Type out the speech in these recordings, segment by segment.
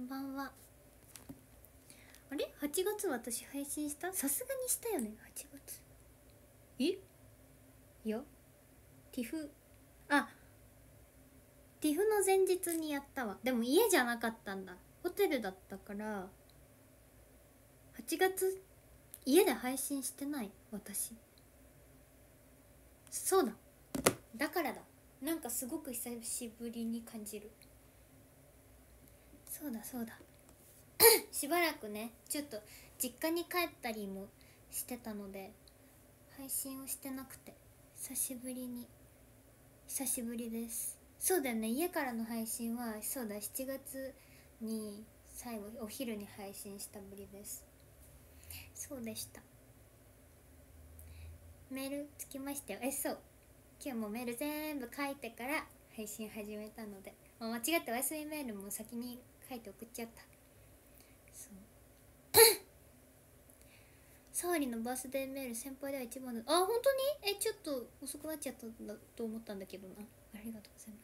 んばんは。あれ8月私配信した？さすがにしたよね。8月いやティフティフの前日にやったわ。でも家じゃなかったんだ、ホテルだったから。8月家で配信してない私。そうだ、だからだ。なんかすごく久しぶりに感じる。そうだそうだしばらくね、ちょっと実家に帰ったりもしてたので配信をしてなくて、久しぶりです。そうだよね、家からの配信はそうだ、7月に最後お昼に配信したぶりです。そうでした。メールつきましたよ。そう、今日もメール全部書いてから配信始めたので、間違ってお休みメールも先に書いて送っちゃった。そうサワリのバースデーメール先輩では一番だ。本当にちょっと遅くなっちゃったんだと思ったんだけどな。ありがとうございます。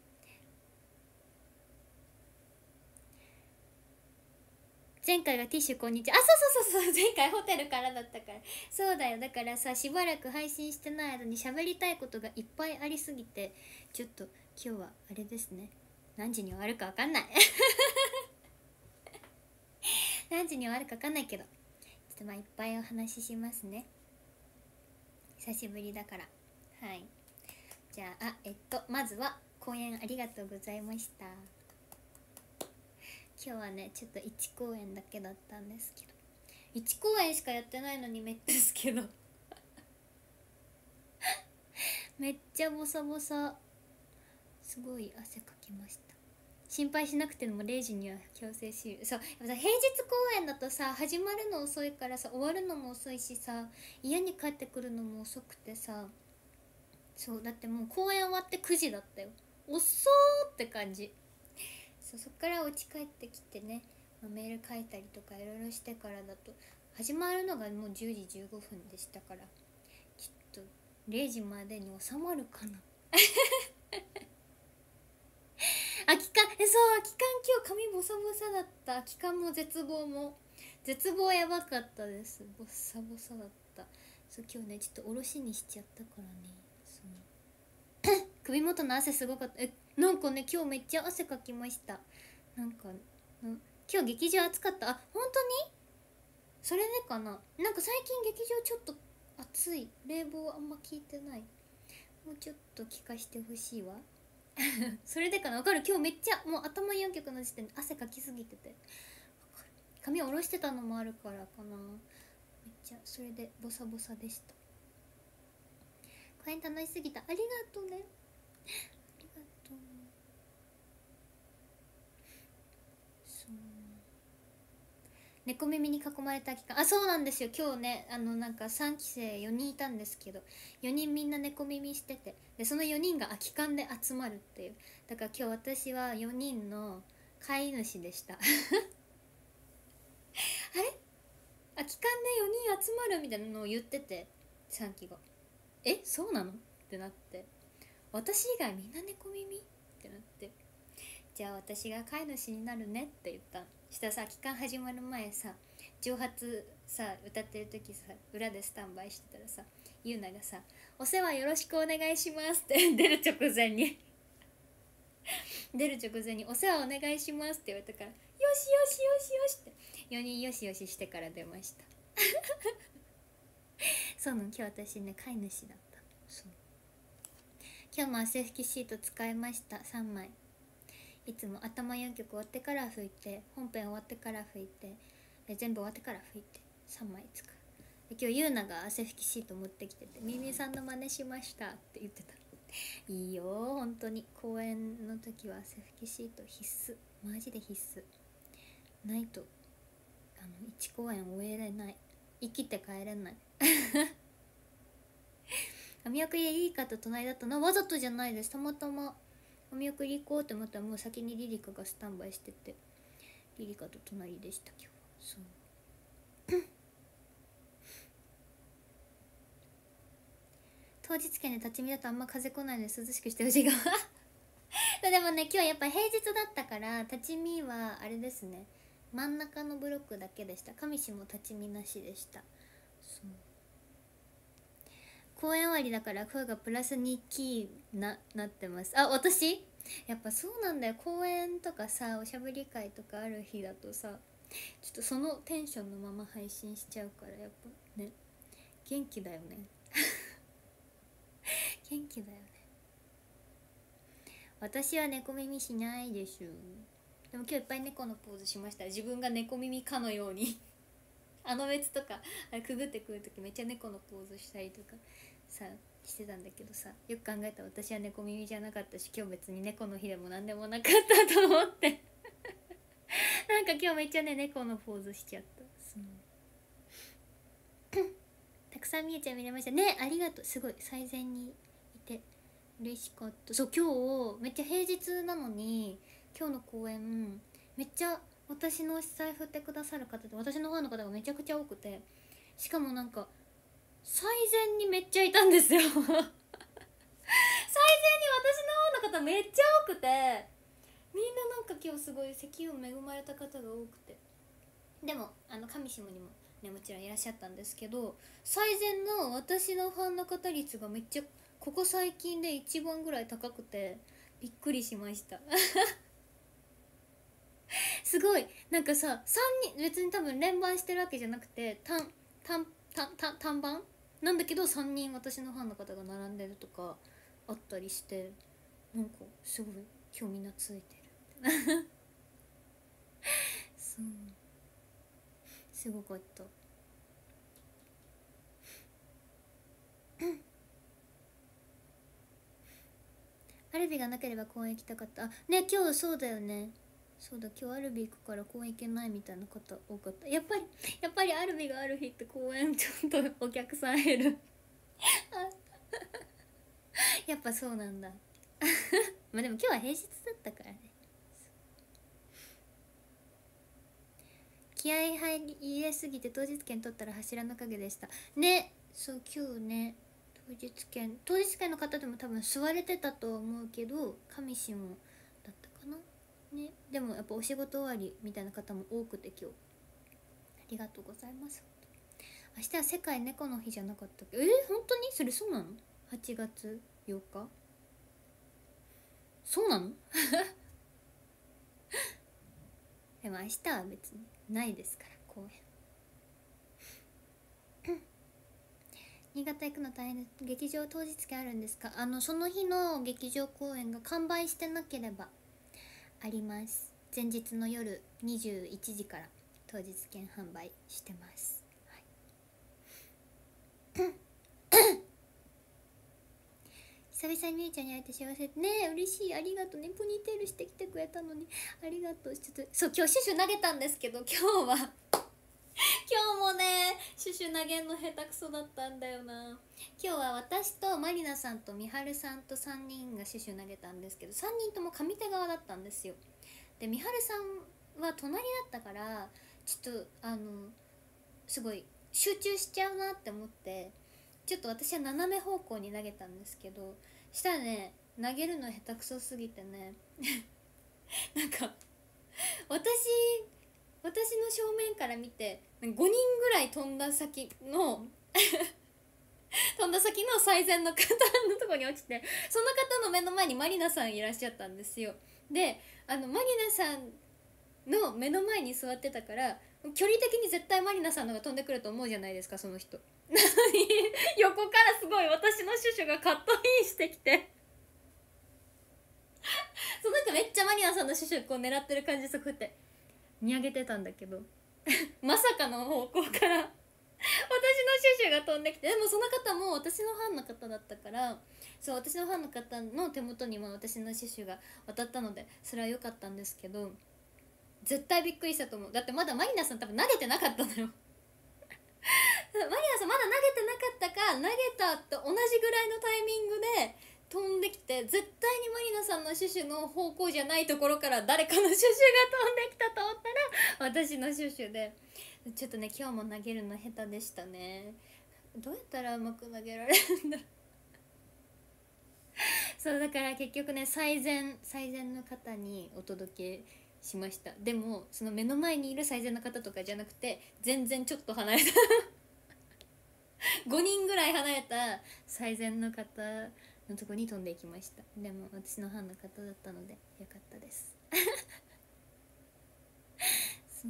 前回がティッシュこんにちは。そう前回ホテルからだったから。そうだよ、だからさ、しばらく配信してない間に喋りたいことがいっぱいありすぎて、ちょっと今日はあれですね、何時に終わるか分かんない何時に終わるか分かんないけど、ちょっとまあいっぱいお話ししますね。久しぶりだから。はい、じゃあまずは講演ありがとうございました。今日はね、ちょっと1公演だけだったんですけど、1公演しかやってないのにめっちゃですけどめっちゃボサボサ、すごい汗かきました。心配しなくても0時には強制終了。そう、やっぱさ、平日公演だとさ、始まるの遅いからさ、終わるのも遅いしさ、家に帰ってくるのも遅くてさ、そうだってもう公演終わって9時だったよ。遅ーって感じ。そっからお家帰ってきてね、メール書いたりとかいろいろしてからだと、始まるのがもう10時15分でしたから、きっと0時までに収まるかな空き缶、そう、空き缶今日髪ボサボサだった。空き缶も絶望やばかったです。ボサボサだった。そう、今日ねちょっとおろしにしちゃったからね。そう首元の汗すごかった。なんかね今日めっちゃ汗かきました。なんか今日劇場暑かった。本当にそれでかな。なんか最近劇場ちょっと暑い。冷房あんま効いてない。もうちょっと効かしてほしいわそれでかな。わかる。今日めっちゃもう頭4曲の時点で汗かきすぎてて、髪下ろしてたのもあるからかな。めっちゃそれでボサボサでした。公演楽しすぎた。ありがとうね、ありがとう。そう、猫耳に囲まれた期間、そうなんですよ。今日ね、なんか3期生4人いたんですけど、4人みんな猫耳してて、でその4人が空き缶で集まるっていう。だから今日私は4人の飼い主でしたあれ、空き缶で4人集まるみたいなのを言ってて、3期がそうなのってなって、私以外みんな猫耳ってなって、じゃあ私が飼い主になるねって言った。したらさ、期間始まる前さ、蒸発さ歌ってる時さ、裏でスタンバイしてたらさ、ゆうながさ「お世話よろしくお願いします」って出る直前に「お世話お願いします」って言われたから、よしよしよしよしって4人よしよししてから出ましたそうなの、今日私ね飼い主だった。そう、今日も汗拭きシート使いました。3枚。いつも頭4曲終わってから拭いて、本編終わってから拭いて、全部終わってから拭いて3枚使う。で今日ゆうなが汗拭きシート持ってきてて、ミミさんの真似しましたって言ってた。いいよ本当に。公演の時は汗拭きシート必須、マジで必須。ないと1公演終えれない。生きて帰れないお見送りでリリカと隣だったのはわざとじゃないです。たまたまお見送り行こうって思ったら、もう先にリリカがスタンバイしてて、リリカと隣でした今日は。そう当日券で立ち見だとあんま風来ないので涼しくしてほしいがでもね今日やっぱ平日だったから立ち見はあれですね、真ん中のブロックだけでした。上市も立ち見なしでした。そう公演終わりだから声がプラス2キーなってます。あ、私やっぱそうなんだよ。公演とかさ、おしゃべり会とかある日だとさ、ちょっとそのテンションのまま配信しちゃうから、やっぱね元気だよね元気だよね。私は猫耳しないでしょ。でも今日いっぱい猫のポーズしました。自分が猫耳かのようにあの別とかあれくぐってくるときめっちゃ猫のポーズしたりとかさしてたんだけどさ、よく考えたら私は猫耳じゃなかったし、今日別に猫の日でもなんでもなかったと思ってなんか今日めっちゃね猫のポーズしちゃった。たくさんみえちゃん見れましたね。ありがとう。すごい最前にいて嬉しかった。そう、今日めっちゃ平日なのに今日の公演めっちゃ私の主催振ってくださる方で、私のファンの方がめちゃくちゃ多くて、しかもなんか最前にめっちゃいたんですよ最前に私のファンの方めっちゃ多くて、みんななんか今日すごい席を恵まれた方が多くて、でも上下にもねもちろんいらっしゃったんですけど、最前の私のファンの方率がめっちゃここ最近で一番ぐらい高くてびっくりしましたすごいなんかさ、3人別に多分連番してるわけじゃなくて単番なんだけど3人私のファンの方が並んでるとかあったりして、なんかすごい今日みんなついてるそうすごかったアルビがなければ公園行きたかった。あね、今日そうだよね。そうだ、今日アルビ行くから公園行けないみたいな方多かった。やっぱりアルビがある日って公園ちょっとお客さん減るやっぱそうなんだまあでも今日は平日だったからね。気合入れすぎて当日券取ったら柱の影でしたね。そう今日ね当日券の方でも多分座れてたと思うけど上下もだったかなね。でもやっぱお仕事終わりみたいな方も多くて今日ありがとうございます。明日は世界猫の日じゃなかったっけ。本当にそれそうなの。8月8日そうなのでも明日は別にないですから公演新潟行くの大変です。劇場当日券あるんですか。その日の劇場公演が完売してなければあります。前日の夜21時から当日券販売してます、はい久々にみゆちゃんに会えて幸せねえ。嬉しい、ありがとうね。ポニーテールしてきてくれたのにありがとう。ちょっとそう今日シュシュ投げたんですけど、今日は今日もねシュシュ投げんの下手くそだったんだよな。今日は私とマリナさんとみはるさんと3人がシュシュ投げたんですけど、3人とも上手側だったんですよ。でみはるさんは隣だったからちょっとすごい集中しちゃうなって思って、ちょっと私は斜め方向に投げたんですけど、したらね投げるの下手くそすぎてねなんか私の正面から見て5人ぐらい飛んだ先の最前の方のとこに落ちて、その方の目の前にマリナさんいらっしゃったんですよ。でマリナさんの目の前に座ってたから距離的に絶対マリナさんのが飛んでくると思うじゃないですか、その人なのに横からすごい私のシュシュがカットインしてきてその人めっちゃマリナさんのシュシュこう狙ってる感じ、そこって見上げてたんだけどまさかの方向から私のシュシュが飛んできて、でもその方も私のファンの方だったから、そう私のファンの方の手元にも私のシュシュが渡ったのでそれは良かったんですけど、絶対びっくりしたと思う。だってまだマリナさん多分投げてなかったのよマリナさんまだ投げてなかったか投げたと同じぐらいのタイミングで飛んできて、絶対にマリナさんのシュシュの方向じゃないところから誰かのシュシュが飛んできたと思ったら私のシュシュで、ちょっとね今日も投げるの下手でしたね。どうやったらうまく投げられるんだろうそうだから結局ね、最善の方にお届けしました。でもその目の前にいる最善の方とかじゃなくて、全然ちょっと離れた5人ぐらい離れた最善の方のとこに飛んでいきました。でも私のファンの方だったのでよかったですそう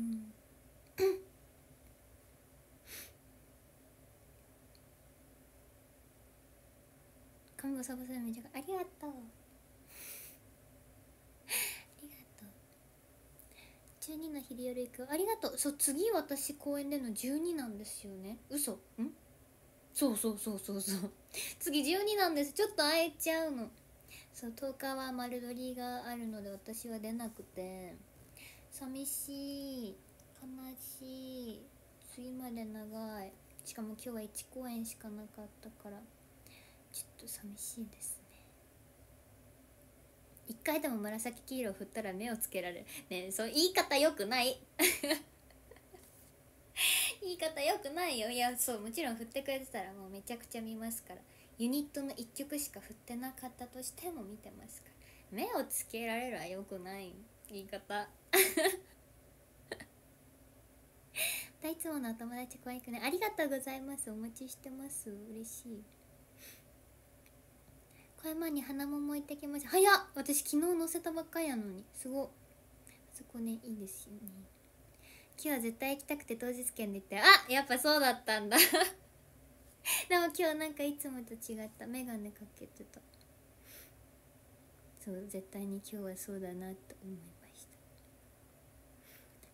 看護サボさんめちゃありがとう12の昼夜行くありがとう。そう、次私公演での12なんですよね。嘘んそう次12なんです。ちょっと空いちゃうの。そう、10日は丸撮りがあるので私は出なくて寂しい、悲しい、次まで長い。しかも今日は1公演しかなかったからちょっと寂しいですね。一回でも紫黄色を振ったら目をつけられるね。そう言い方よくない言い方よくないよ。いや、そう、もちろん振ってくれてたらもうめちゃくちゃ見ますから。ユニットの1曲しか振ってなかったとしても見てますから。目をつけられるはよくない言い方いつものお友達可愛くね。ありがとうございます。お待ちしてます。嬉しい。小山に花桃行ってきました。早っ、私昨日乗せたばっかりやのにすごっ。そこね、いいですよね。今日は絶対行きたくて当日券で行って、あ、やっぱそうだったんだでも今日なんかいつもと違った。メガネかけてた。そう、絶対に今日はそうだなと思いました。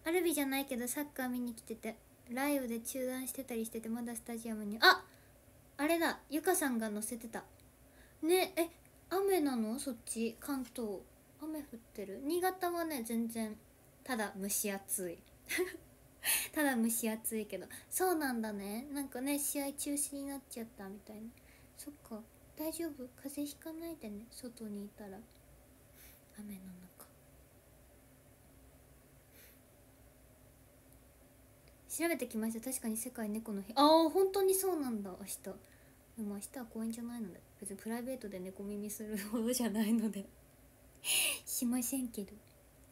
アルビじゃないけどサッカー見に来てて雷雨で中断してたりしてて、まだスタジアムにあれだ、ゆかさんが乗せてたね。雨なの？そっち関東雨降ってる？新潟はね全然ただ蒸し暑いただ蒸し暑いけど。そうなんだね。なんかね、試合中止になっちゃったみたいな。そっか、大丈夫、風邪ひかないでね、外にいたら雨の中。調べてきました。確かに世界猫の日。本当にそうなんだ。明日でも明日は公演じゃないので、別にプライベートで猫耳するほどじゃないのでしませんけど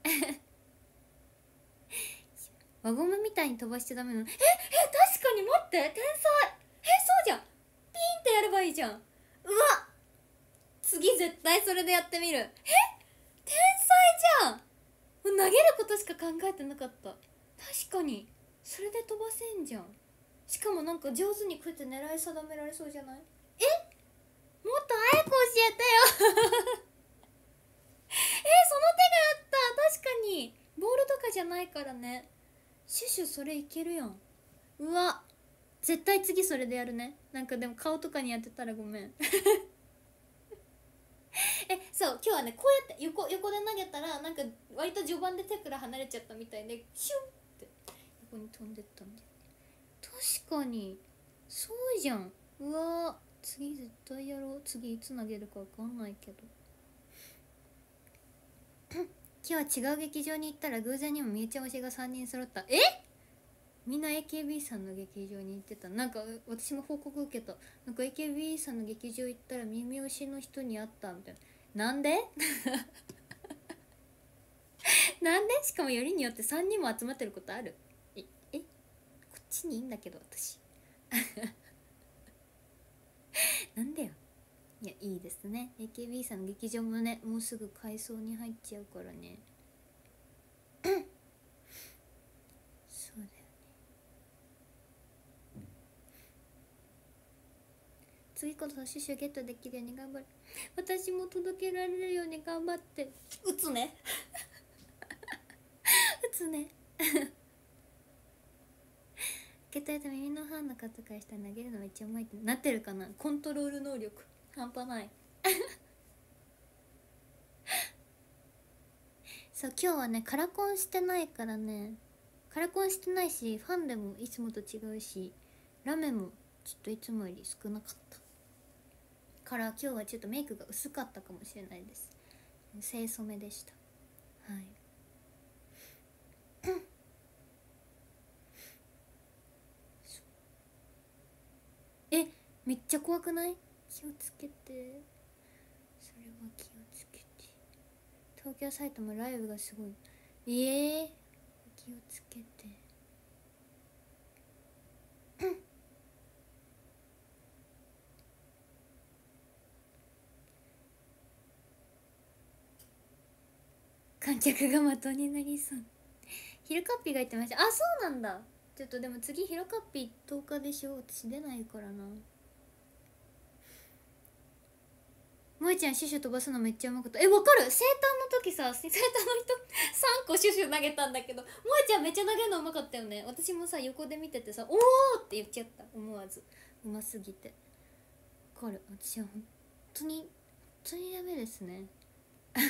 輪ゴムみたいに飛ばしちゃダメなの？確かに、待って、天才。そうじゃん、ピーンってやればいいじゃん。うわ、次絶対それでやってみる。天才じゃん。投げることしか考えてなかった。確かにそれで飛ばせんじゃん。しかもなんか上手にこうやって狙い定められそうじゃない？もっと早く教えてよその手があった。確かにボールとかじゃないからね。シュシュ、それいけるやん。うわ、絶対次それでやるね。なんかでも顔とかにやってたらごめんそう、今日はね、こうやって横で投げたらなんか割と序盤で手から離れちゃったみたいでシュンって横に飛んでったんで。確かにそうじゃん。うわ、次絶対やろう。次いつ投げるか分かんないけど今日は違う劇場に行ったら偶然にもみゆちゃん推しが3人揃った。みんな AKB さんの劇場に行ってた。なんか私も報告受けた。なんか AKB さんの劇場行ったら耳推しの人に会ったみたいな。なんでなんで？しかもよりによって3人も集まってることある？こっちにいいんだけど私なんだよ。いや、いいですね。 AKB さんの劇場もね、もうすぐ改装に入っちゃうからねそうだよね。次こそシュシュゲットできるように頑張る。私も届けられるように頑張って打つね打つね受け取れた耳のファンの方からしたら投げるのめっちゃうまいってなってるかな。コントロール能力半端ないそう今日はねカラコンしてないからね。カラコンしてないしファンでもいつもと違うしラメもちょっといつもより少なかったから今日はちょっとメイクが薄かったかもしれないです。清楚めでした。はいめっちゃ怖くない？気をつけて。それは気をつけて。東京埼玉ライブがすごい。気をつけて。観客が的になりそう。ヒロカッピーが言ってました。あ、そうなんだ。ちょっとでも次ヒロカッピー10日でしょ。私出ないからな。萌ちゃんシュシュ飛ばすのめっちゃうまかった。わかる。生誕の時さ、生誕の人3個シュシュ投げたんだけど、萌ちゃんめっちゃ投げるのうまかったよね。私もさ横で見ててさ、おーって言っちゃった、思わず。うますぎて。わかる。私は本当にダメですね。本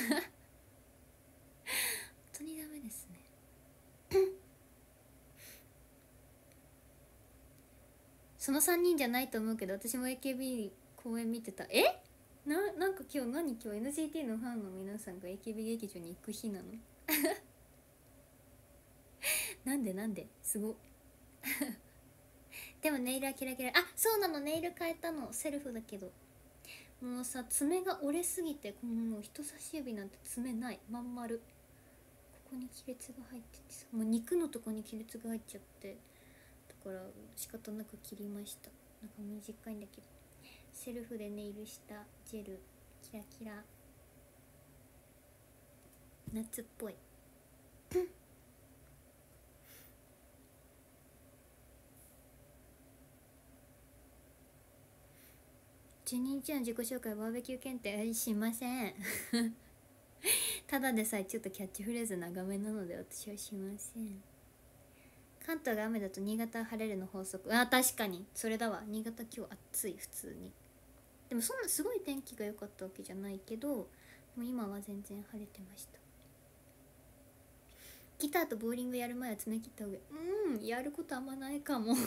当にダメですね。その3人じゃないと思うけど、私も AKB 公演見てた。なんか今日NGT のファンの皆さんが AKB 劇場に行く日なのなんですごでもネイルはキラキラ。あ、そうなの。ネイル変えたの。セルフだけどもうさ、爪が折れすぎて、もう人差し指なんて爪ない、まん丸。ここに亀裂が入っててさ、もう肉のとこに亀裂が入っちゃって、だから仕方なく切りました。なんか短いんだけど、セルフでネイルしたジェル、キラキラ夏っぽい12日の自己紹介バーベキュー検定しませんただでさえちょっとキャッチフレーズ長めなので私はしません。関東が雨だと新潟は晴れるの法則。あ、確かにそれだわ。新潟今日暑い。普通に。でもそんなすごい天気が良かったわけじゃないけど、もう今は全然晴れてました。ギターとボーリングやる前は爪切った方がやることあんまないかも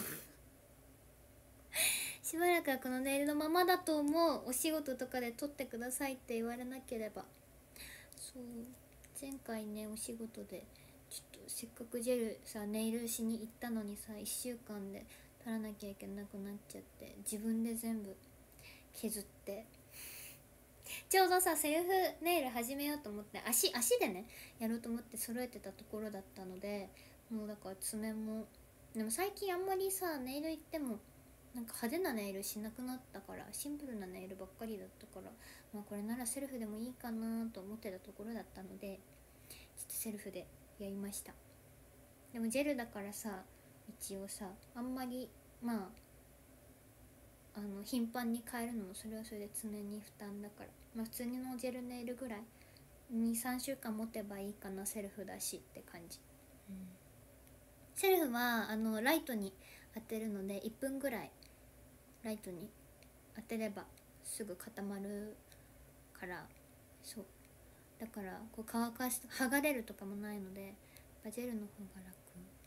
しばらくはこのネイルのままだと思う。お仕事とかで撮ってくださいって言われなければ。そう、前回ねお仕事でちょっとせっかくジェルさネイルしに行ったのにさ、1週間で取らなきゃいけなくなっちゃって、自分で全部削って、ちょうどさセルフネイル始めようと思って足でねやろうと思って揃えてたところだったので、もうだから爪も、でも最近あんまりさネイル行ってもなんか派手なネイルしなくなったから、シンプルなネイルばっかりだったから、まあこれならセルフでもいいかなと思ってたところだったので、ちょっとセルフでやりました。でもジェルだからさ、一応さあんまり頻繁に変えるのもそれはそれで爪に負担だから、普通のジェルネイルぐらい 2,3 週間持てばいいかな、セルフだしって感じ。セルフはライトに当てるので1分ぐらいライトに当てればすぐ固まるから、そうだからこう乾かし剥がれるとかもないので、やっぱジェルの方が楽。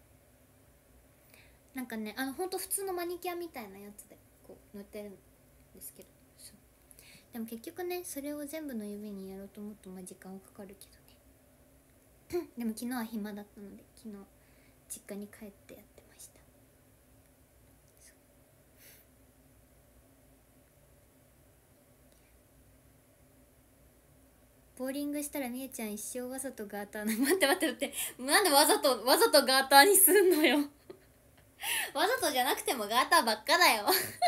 なんかねほんと普通のマニキュアみたいなやつでこう塗ってるんですけど、そうでも結局ねそれを全部の指にやろうと思うと時間はかかるけどねでも昨日は暇だったので昨日実家に帰ってやってました。ボーリングしたらみえちゃん一生わざとガーター待ってなんでわざとガーターにすんのよわざとじゃなくてもガーターばっかだよ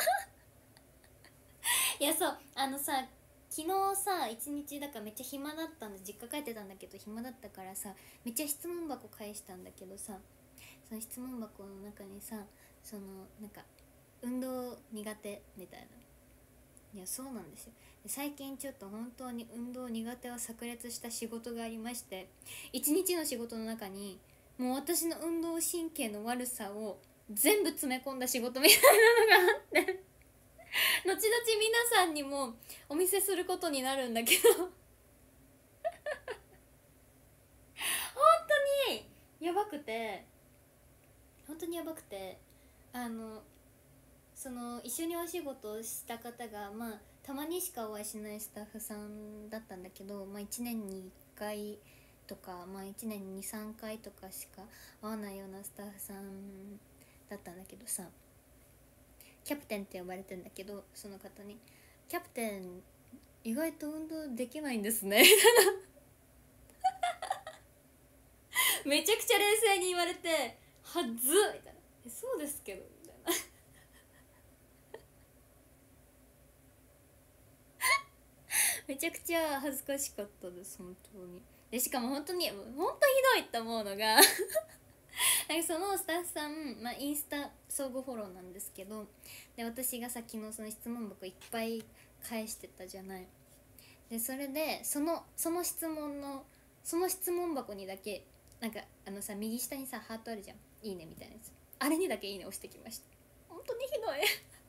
いやそうさ、昨日さ一日だからめっちゃ暇だったんで、実家帰ってたんだけど暇だったからさ、めっちゃ質問箱返したんだけどさ、その質問箱の中にさ、なんか運動苦手みたいな、いやそうなんですよ。最近ちょっと本当に運動苦手は炸裂した仕事がありまして、一日の仕事の中にもう私の運動神経の悪さを全部詰め込んだ仕事みたいなのがあって後々皆さんにもお見せすることになるんだけど本当にやばくて、一緒にお仕事をした方がたまにしかお会いしないスタッフさんだったんだけど、1年に1回とか、1年に 2,3 回とかしか会わないようなスタッフさんだったんだけどさ、キャプテンって呼ばれてんだけど、その方にキャプテン意外と運動できないんですねめちゃくちゃ冷静に言われてはずっみたいな、そうですけどみたいなめちゃくちゃ恥ずかしかったです本当に。でしかも本当に本当ひどいって思うのがなんかそのスタッフさん、インスタ相互フォローなんですけど、で私がさ昨日その質問箱いっぱい返してたじゃない。でそれでその質問箱にだけなんかさ右下にさハートあるじゃん、いいねみたいなやつ、あれにだけいいね押してきました。本当にひどい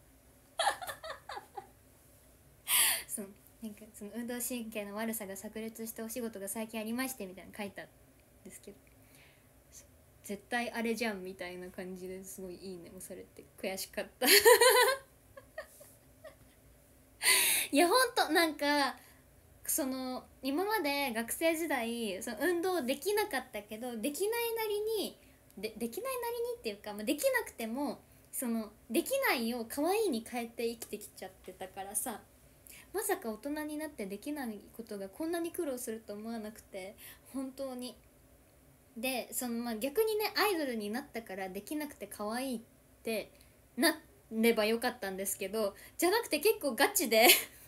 そう、なんかその運動神経の悪さが炸裂したお仕事が最近ありましてみたいなの書いたんですけど、絶対あれじゃんみたいな感じですごいいいね押されて悔しかったいやほんとなんかその今まで学生時代その運動できなかったけどできないなりにできないなりにっていうか、できなくてもそのできないを可愛いに変えて生きてきちゃってたからさ、まさか大人になってできないことがこんなに苦労すると思わなくて本当に。でその逆にねアイドルになったからできなくて可愛いってなればよかったんですけど、じゃなくて結構ガチで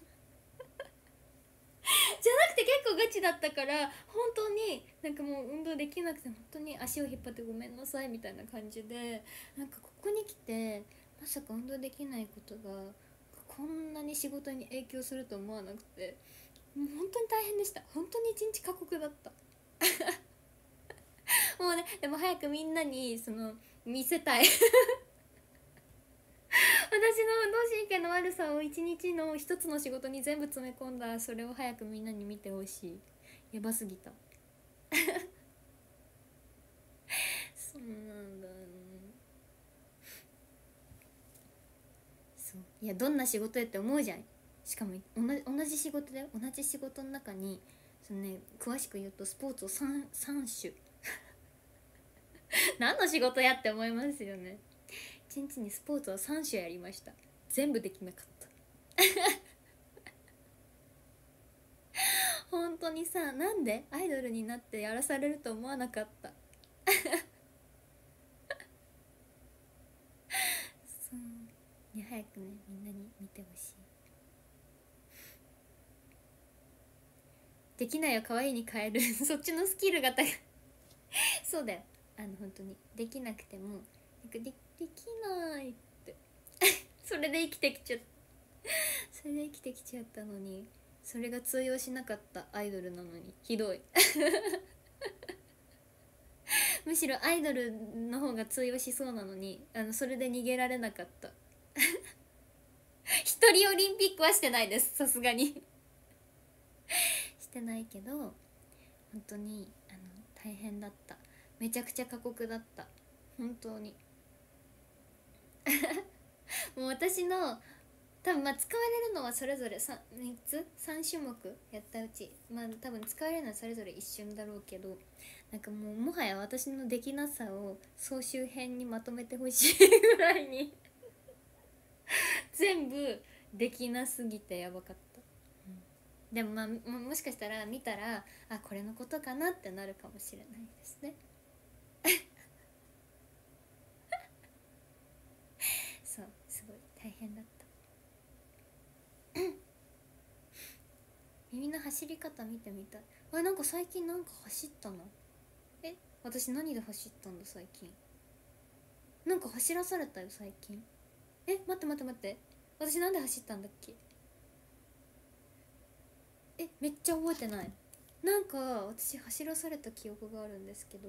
じゃなくて結構ガチだったから本当になんかもう運動できなくて本当に足を引っ張ってごめんなさいみたいな感じで、なんかここに来てまさか運動できないことがこんなに仕事に影響すると思わなくて、もう本当に大変でした。本当に一日過酷だったもうね、でも早くみんなにその見せたい私の運動神経の悪さを一日の一つの仕事に全部詰め込んだそれを早くみんなに見てほしい。やばすぎたそうなんだよね。そういやどんな仕事やって思うじゃん。しかも同じ仕事だよ。同じ仕事の中にそのね詳しく言うとスポーツを3種何の仕事やって思いますよね。一日にスポーツを3種やりました。全部できなかった本当にさ、なんでアイドルになってやらされると思わなかったそういや早くねみんなに見てほしい。できないを可愛いに変えるそっちのスキルが高いそうだよ。本当にできなくてもなんかできないってそれで生きてきちゃったそれで生きてきちゃったのに、それが通用しなかったアイドルなのにひどいむしろアイドルの方が通用しそうなのにそれで逃げられなかった一人オリンピックはしてないです、さすがにしてないけど本当に大変だった。めちゃくちゃ過酷だった本当にもう私の多分使われるのはそれぞれ 3つ3種目やったうち多分使われるのはそれぞれ一瞬だろうけど、なんかもうもはや私のできなさを総集編にまとめてほしいぐらいに全部できなすぎてやばかった、でももしかしたら見たらこれのことかなってなるかもしれないですねそうすごい大変だった耳の走り方見てみたい。なんか最近なんか走ったな。私何で走ったんだ最近。なんか走らされたよ最近。待って待って待って、私なんで走ったんだっけ。めっちゃ覚えてない。なんか私走らされた記憶があるんですけど、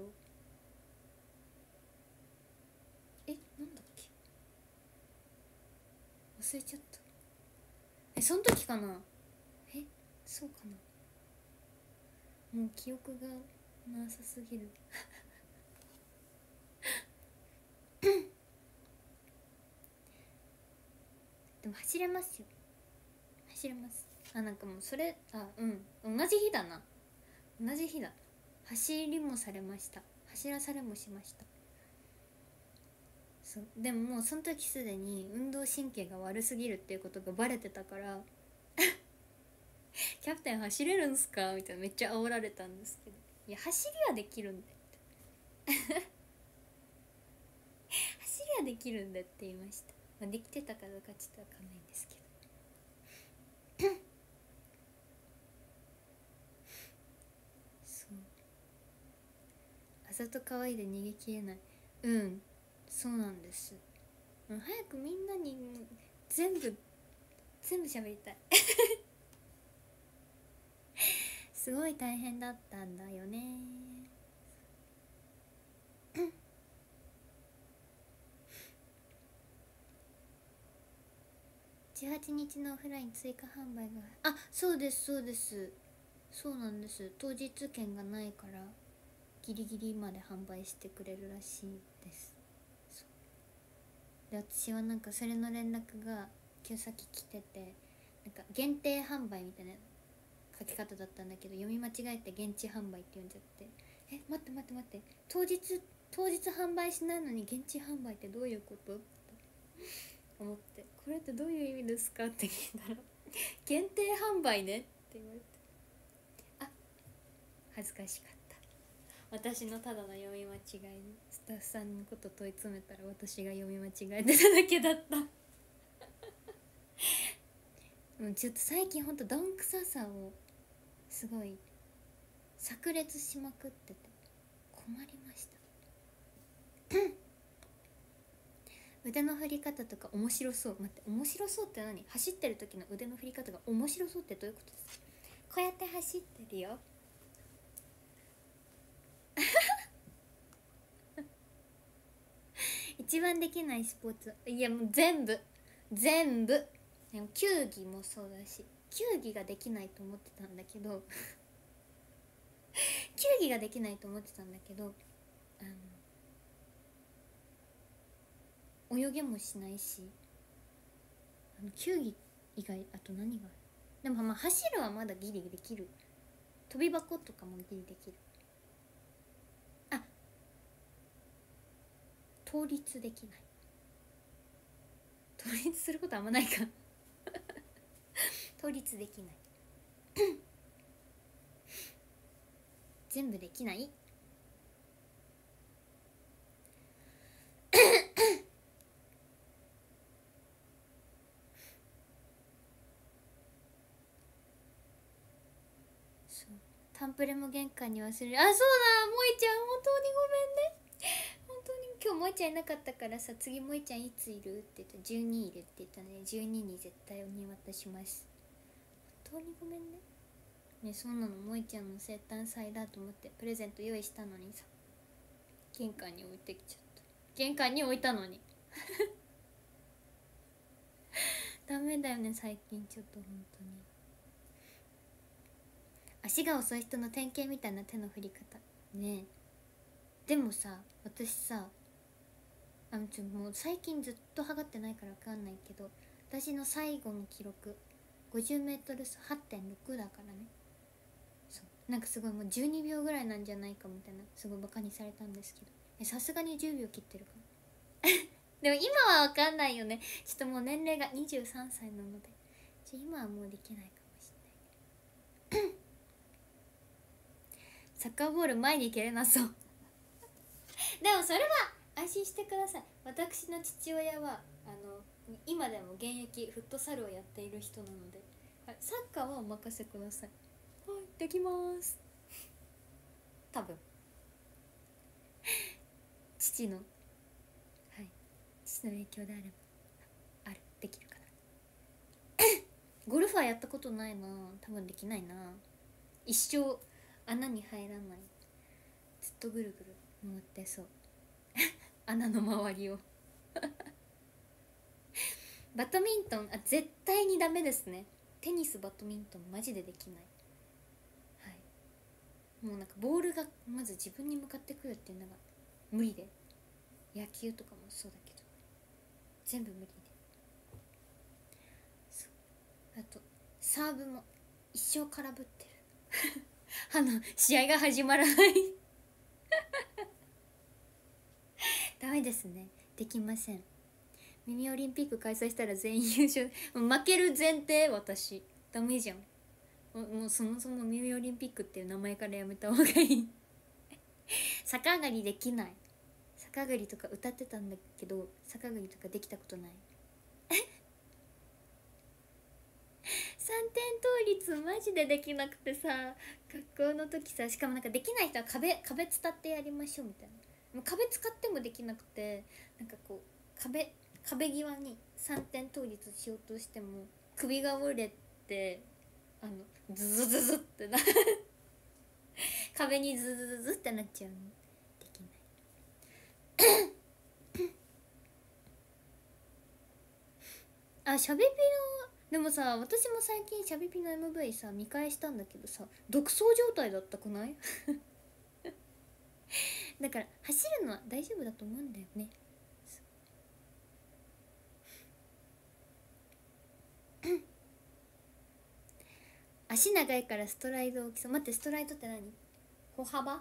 なんだっけ、忘れちゃった。その時かな。そうかな、もう記憶がなさすぎるでも走れますよ、走れます。なんかもうそれ同じ日だな、同じ日だ。走りもされました、走らされもしました。そうでももうその時すでに運動神経が悪すぎるっていうことがバレてたからキャプテン走れるんすかみたいなめっちゃ煽られたんですけど、いや走りはできるんで走りはできるんだって言いました。まあ、できてたかどうかちょっとわかんないんですけどそうあざと可愛いで逃げきれない。うんそうなんです。早くみんなに全部喋りたいすごい大変だったんだよね18日のオフライン追加販売が、あ、そうですそうです、そうなんです。当日券がないからギリギリまで販売してくれるらしいです。で私はなんかそれの連絡が今日先来てて、なんか限定販売みたいな書き方だったんだけど読み間違えて現地販売って読んじゃって、待って待って待って、当日販売しないのに現地販売ってどういうことって思って、これってどういう意味ですかって聞いたら限定販売ねって言われて、あ、恥ずかしかった。私のただの読み間違いにスタッフさんのこと問い詰めたら私が読み間違えてただけだったちょっと最近ほんとどんくささをすごい炸裂しまくってて困りました腕の振り方とか面白そう。待って、面白そうって何？走ってる時の腕の振り方が面白そうってどういうことですか？こうやって走ってるよ一番できないスポーツ、いやもう全部でも球技もそうだし、球技ができないと思ってたんだけど球技ができないと思ってたんだけど、泳げもしないし、球技以外あと何がある？でもまあ走るはまだギリできる。飛び箱とかもギリできる。あ、倒立できない。倒立することあんまないか倒立できない全部できないそう、タンプレも玄関に忘れる。あ、そうだ、萌ちゃん本当にごめんね。本当に今日萌ちゃんいなかったからさ、次萌ちゃんいついるって言ったら12いるって言ったね。12に絶対に渡します。本当にごめんね。ね、そうなの、萌ちゃんの生誕祭だと思ってプレゼント用意したのにさ、玄関に置いてきちゃった。玄関に置いたのにダメだよね最近ちょっと本当に。足が遅い人の典型みたいな手の振り方ね。でもさ、私さ、もう最近ずっと測ってないから分かんないけど、私の最後の記録 50m 走 8.6 だからね。そうなんかすごいもう12秒ぐらいなんじゃないかみたいな、すごいバカにされたんですけど、さすがに10秒切ってるからでも今は分かんないよね。ちょっともう年齢が23歳なので今はもうできないかもしれないサッカーボール前に蹴れなそうでもそれは安心してください。私の父親は今でも現役フットサルをやっている人なので、サッカーはお任せください。はい、できます多分父の影響であればできるかなゴルフはやったことないな、多分できないな。一生穴に入らない。ずっとぐるぐる回ってそう穴の周りをバドミントン絶対にダメですね。テニスバドミントンマジでできない。はい、もうなんかボールがまず自分に向かってくるっていうのが無理で、野球とかもそうだけど全部無理で、そうあとサーブも一生空振ってる試合が始まらないダメですね、できません。ミニオリンピック開催したら全員優勝負ける前提。私ダメじゃん。 もうそもそもミューオリンピックっていう名前からやめた方がいい逆上がりできない。逆上がりとか歌ってたんだけど逆上がりとかできたことない3点倒立マジでできなくてさ、学校の時さ、しかもなんかできない人は壁伝ってやりましょうみたいな。もう壁使ってもできなくて、なんかこう壁際に3点倒立しようとしても首が折れて、ズズズズってな壁にズズズズってなっちゃうの。できないしゃべぴのでもさ、私も最近しゃべぴの MV さ見返したんだけどさ、独走状態だったくないだから走るのは大丈夫だと思うんだよね。足長いからストライド大きそう。待って、ストライドって何？歩幅？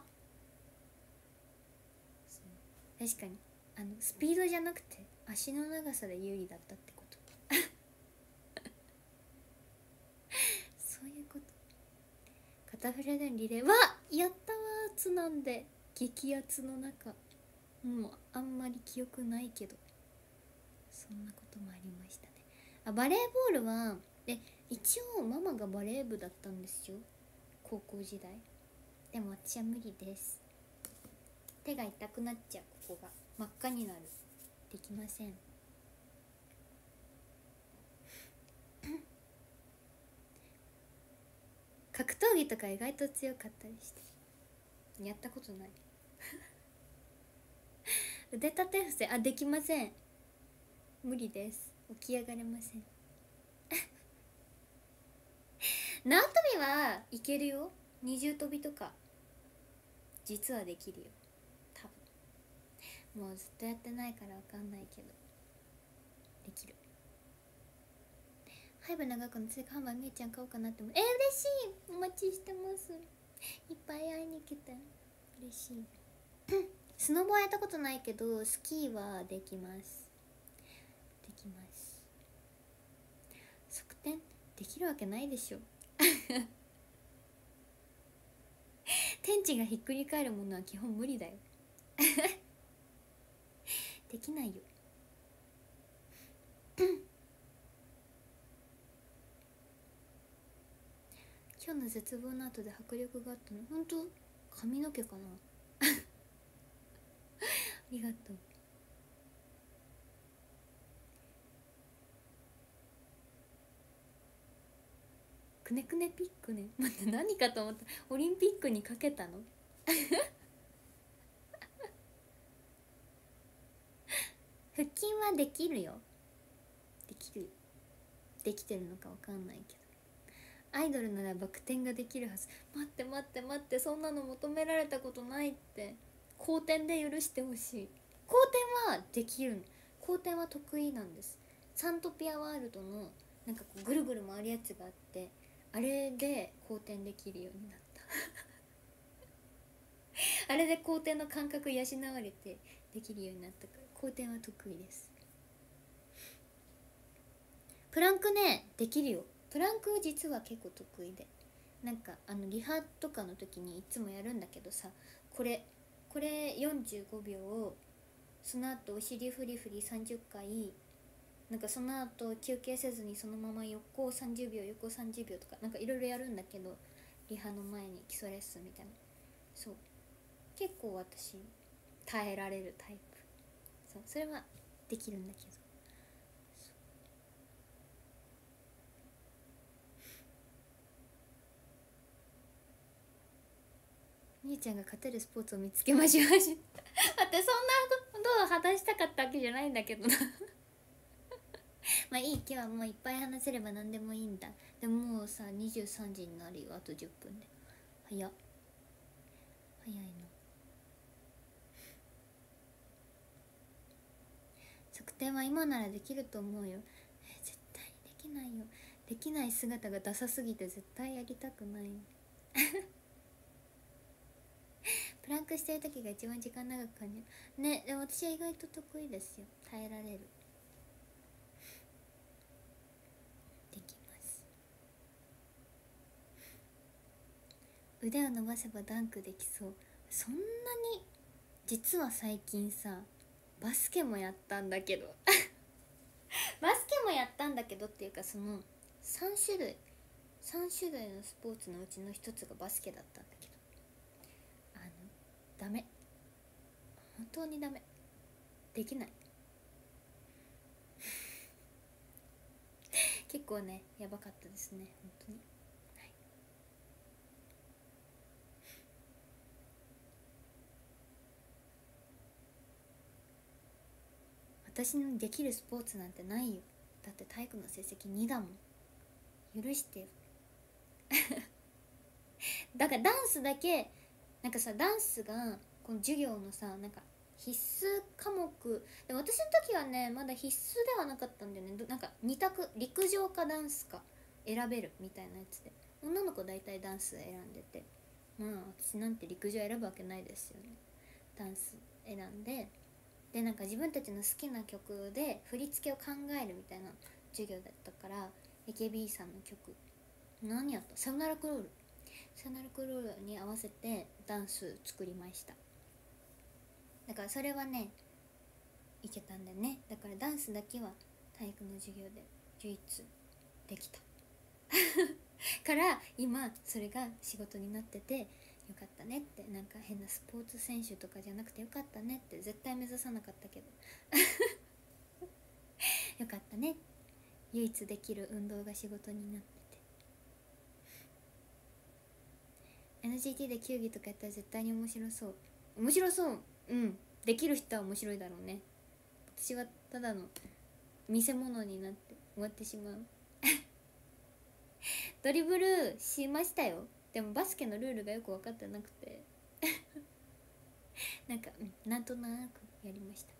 確かにスピードじゃなくて足の長さで有利だったってことそういうこと。肩フラでのリレーはやったわー。つなんで激アツの中、もうあんまり記憶ないけどそんなこともありましたね。バレーボールは一応ママがバレー部だったんですよ、高校時代。でも私は無理です。手が痛くなっちゃう。ここが真っ赤になる。できません格闘技とか意外と強かったりしてやったことない腕立て伏せできません。無理です。起き上がれません縄跳びはいけるよ。二重跳びとか実はできるよ多分。もうずっとやってないから分かんないけどできる。ハイブ長くの追加販売みーちゃん買おうかなって思う。嬉しい。お待ちしてます。いっぱい会いに来て嬉しいスノボはやったことないけどスキーはできます。できます。側転できるわけないでしょ天地がひっくり返るものは基本無理だよできないよ今日の絶望の後で迫力があったの。本当？髪の毛かなありがとう。くねくねピックね。待って、何かと思った。オリンピックにかけたの腹筋はできるよ。できるよ。できてるのかわかんないけど。アイドルならバク転ができるはず。待って待って待って、そんなの求められたことないって。後転で許してほしい。後転はできる。後転は得意なんです。サントピアワールドのなんかこうぐるぐる回るやつがあって、あれで後転できるようになったあれで後転の感覚養われてできるようになったから後転は得意です。プランクね、できるよ。プランク実は結構得意で、なんかリハとかの時にいつもやるんだけどさ、これ45秒をその後お尻フリフリ30回、なんかその後休憩せずにそのまま横30秒横30秒とかなんかいろいろやるんだけど、リハの前に基礎レッスンみたいな。そう結構私耐えられるタイプ。そうそれはできるんだけど、みーちゃんが勝てるスポーツを見つけましょう待って、そんなことを話したかったわけじゃないんだけどなまあいい、今日はもういっぱい話せれば何でもいいんだ。でももうさ23時になるよ。あと10分で。早いの。側転は今ならできると思うよ。絶対できないよ。できない姿がダサすぎて絶対やりたくないプランクしてる時が一番時間長く感じるね。でも私は意外と得意ですよ。耐えられる。できます。 腕を伸ばせばダンクできそう。そんなに。実は最近さバスケもやったんだけどバスケもやったんだけどっていうか、その3種類のスポーツのうちの1つがバスケだったんだけど、ダメ、本当にダメ、できない結構ねやばかったですね本当に、はい、私のできるスポーツなんてないよ。だって体育の成績2だもん。許してよだからダンスだけ、なんかさ、ダンスがこの授業のさ、なんか必須科目で、私の時はねまだ必須ではなかったんだよね。なんか2択、陸上かダンスか選べるみたいなやつで、女の子大体ダンス選んでて、まあ私なんて陸上選ぶわけないですよね。ダンス選んで、でなんか自分たちの好きな曲で振り付けを考えるみたいな授業だったから、 AKB さんの曲、何やった、さよならクロール、さよならクロールに合わせてダンス作りました。だからそれはねいけたんだよね。だからダンスだけは体育の授業で唯一できたから今それが仕事になってて、よかったねって、なんか変なスポーツ選手とかじゃなくてよかったねって、絶対目指さなかったけどよかったね、唯一できる運動が仕事になってて。 NGT で球技とかやったら絶対に面白そう。面白そう、うん、できる人は面白いだろうね。私はただの見せ物になって終わってしまうドリブルしましたよ。でもバスケのルールがよく分かってなくてなんか、なんとなくやりました。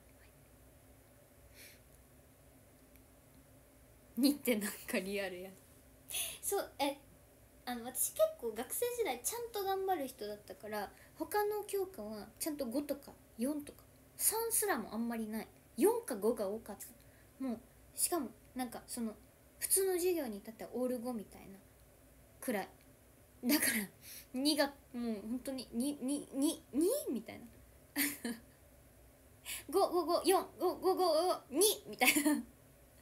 にってなんかリアルやそう、私結構学生時代ちゃんと頑張る人だったから、他の教科はちゃんと5とか4とか3すらもあんまりない。4か5が多かった。もうしかもなんかその普通の授業に至ってはオール5みたいなくらいだから、2がもう本当に2みたいな555455552みたいな本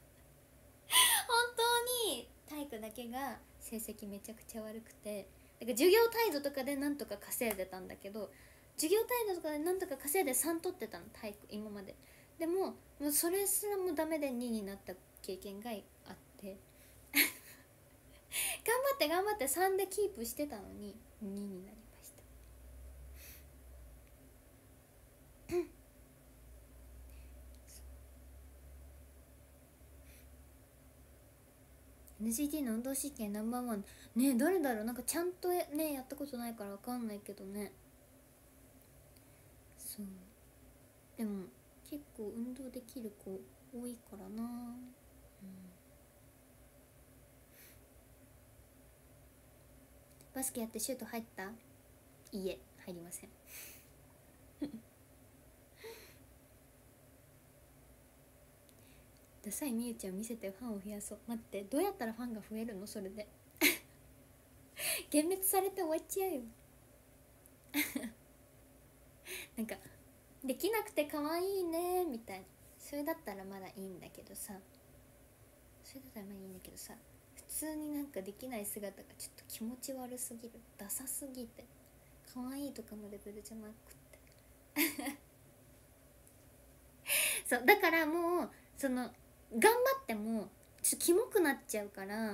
当に体育だけが成績めちゃくちゃ悪くて、だから授業態度とかでなんとか稼いでたんだけど、授業態度とかでなんとか稼いで3取ってたの体育今まで。でももうそれすらもダメで2になった経験があって頑張って3でキープしてたのに2になりましたNCT の運動神経ナンバーワンね、誰だろう、なんかちゃんとねやったことないから分かんないけどね。そう、でも結構運動できる子多いからな、バスケやってシュート入った？いいえ、入りませんダサいみゆちゃん見せてファンを増やそう。待って、どうやったらファンが増えるのそれで幻滅されて終わっちゃうよなんかできなくて可愛いねみたいな、それだったらまだいいんだけどさ、それだったらまだいいんだけどさ、普通になんかできない姿がちょっと気持ち悪すぎる、ダサすぎて、可愛いとかのレベルじゃなくてそうだからもうその頑張ってもちょっとキモくなっちゃうから頑張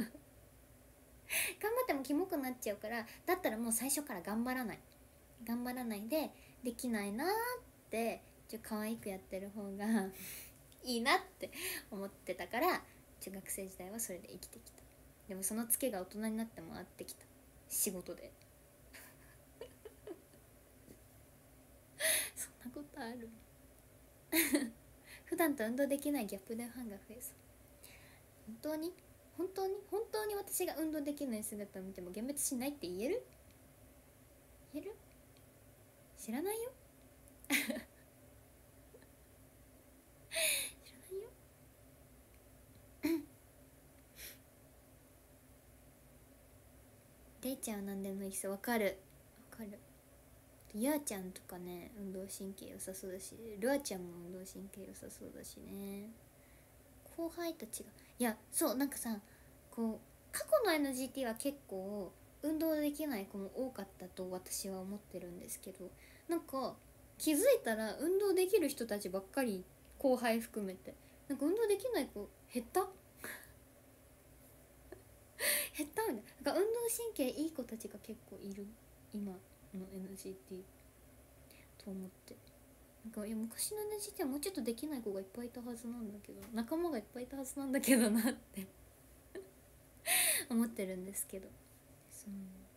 ってもキモくなっちゃうから、だったらもう最初から頑張らないで、できないなーって可愛くやってる方がいいなって思ってたから、学生時代はそれで生きてきた。でもそのツケが大人になってもあってきた、仕事でそんなことある普段と運動できないギャップでファンが増えそう。本当に私が運動できない姿を見ても幻滅しないって言える？知らないよ知らないよでれいちゃんは何でもいいさ。わかるわかる。ゆあちゃんとかね、運動神経良さそうだし、ルアちゃんも運動神経良さそうだしね。後輩たちが、いやそう、なんかさ、こう過去の NGT は結構運動できない子も多かったと私は思ってるんですけど、なんか気づいたら運動できる人たちばっかり、後輩含めて。なんか運動できない子減った減ったみたいな。なんか運動神経いい子たちが結構いる今の NGT と思って。なんかいや昔の NGT はもうちょっとできない子がいっぱいいたはずなんだけど、仲間がいっぱいいたはずなんだけどなって思ってるんですけど、そう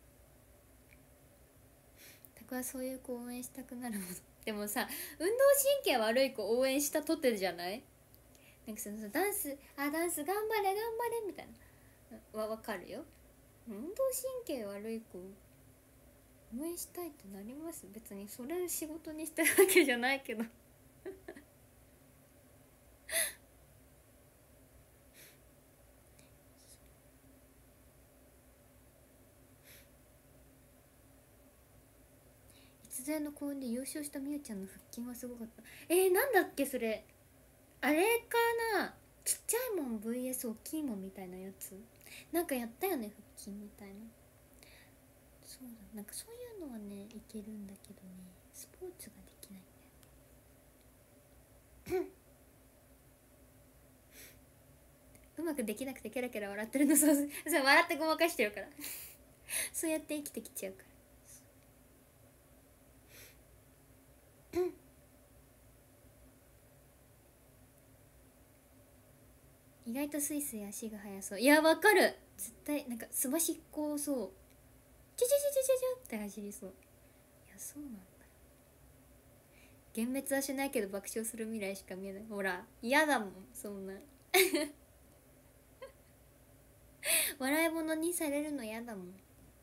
だからそういう子応援したくなるものでもさ、運動神経悪い子応援したとてじゃない？なんかそのダンス頑張れ頑張れみたいなわかるよ。運動神経悪い子応援したいってなります。別にそれ仕事にしてるわけじゃないけど逸材の公演で優勝したみゆちゃんの腹筋はすごかった。なんだっけそれ、あれかな、ちっちゃいもん vs 大きいもんみたいなやつ、なんかやったよね腹筋みたいな。そうだ、なんかそういうのはねいけるんだけどね、スポーツができないんだようまくできなくてケラケラ笑ってるの。そう笑ってごまかしてるからそうやって生きてきちゃうから意外とスイスイ足が速そう。いやわかる、絶対なんかすばしっこそう、チュチュチュチュチュチュって走りそう。いやそうなんだ。幻滅はしないけど爆笑する未来しか見えない。ほら嫌だもんそんな笑い物にされるの嫌だもん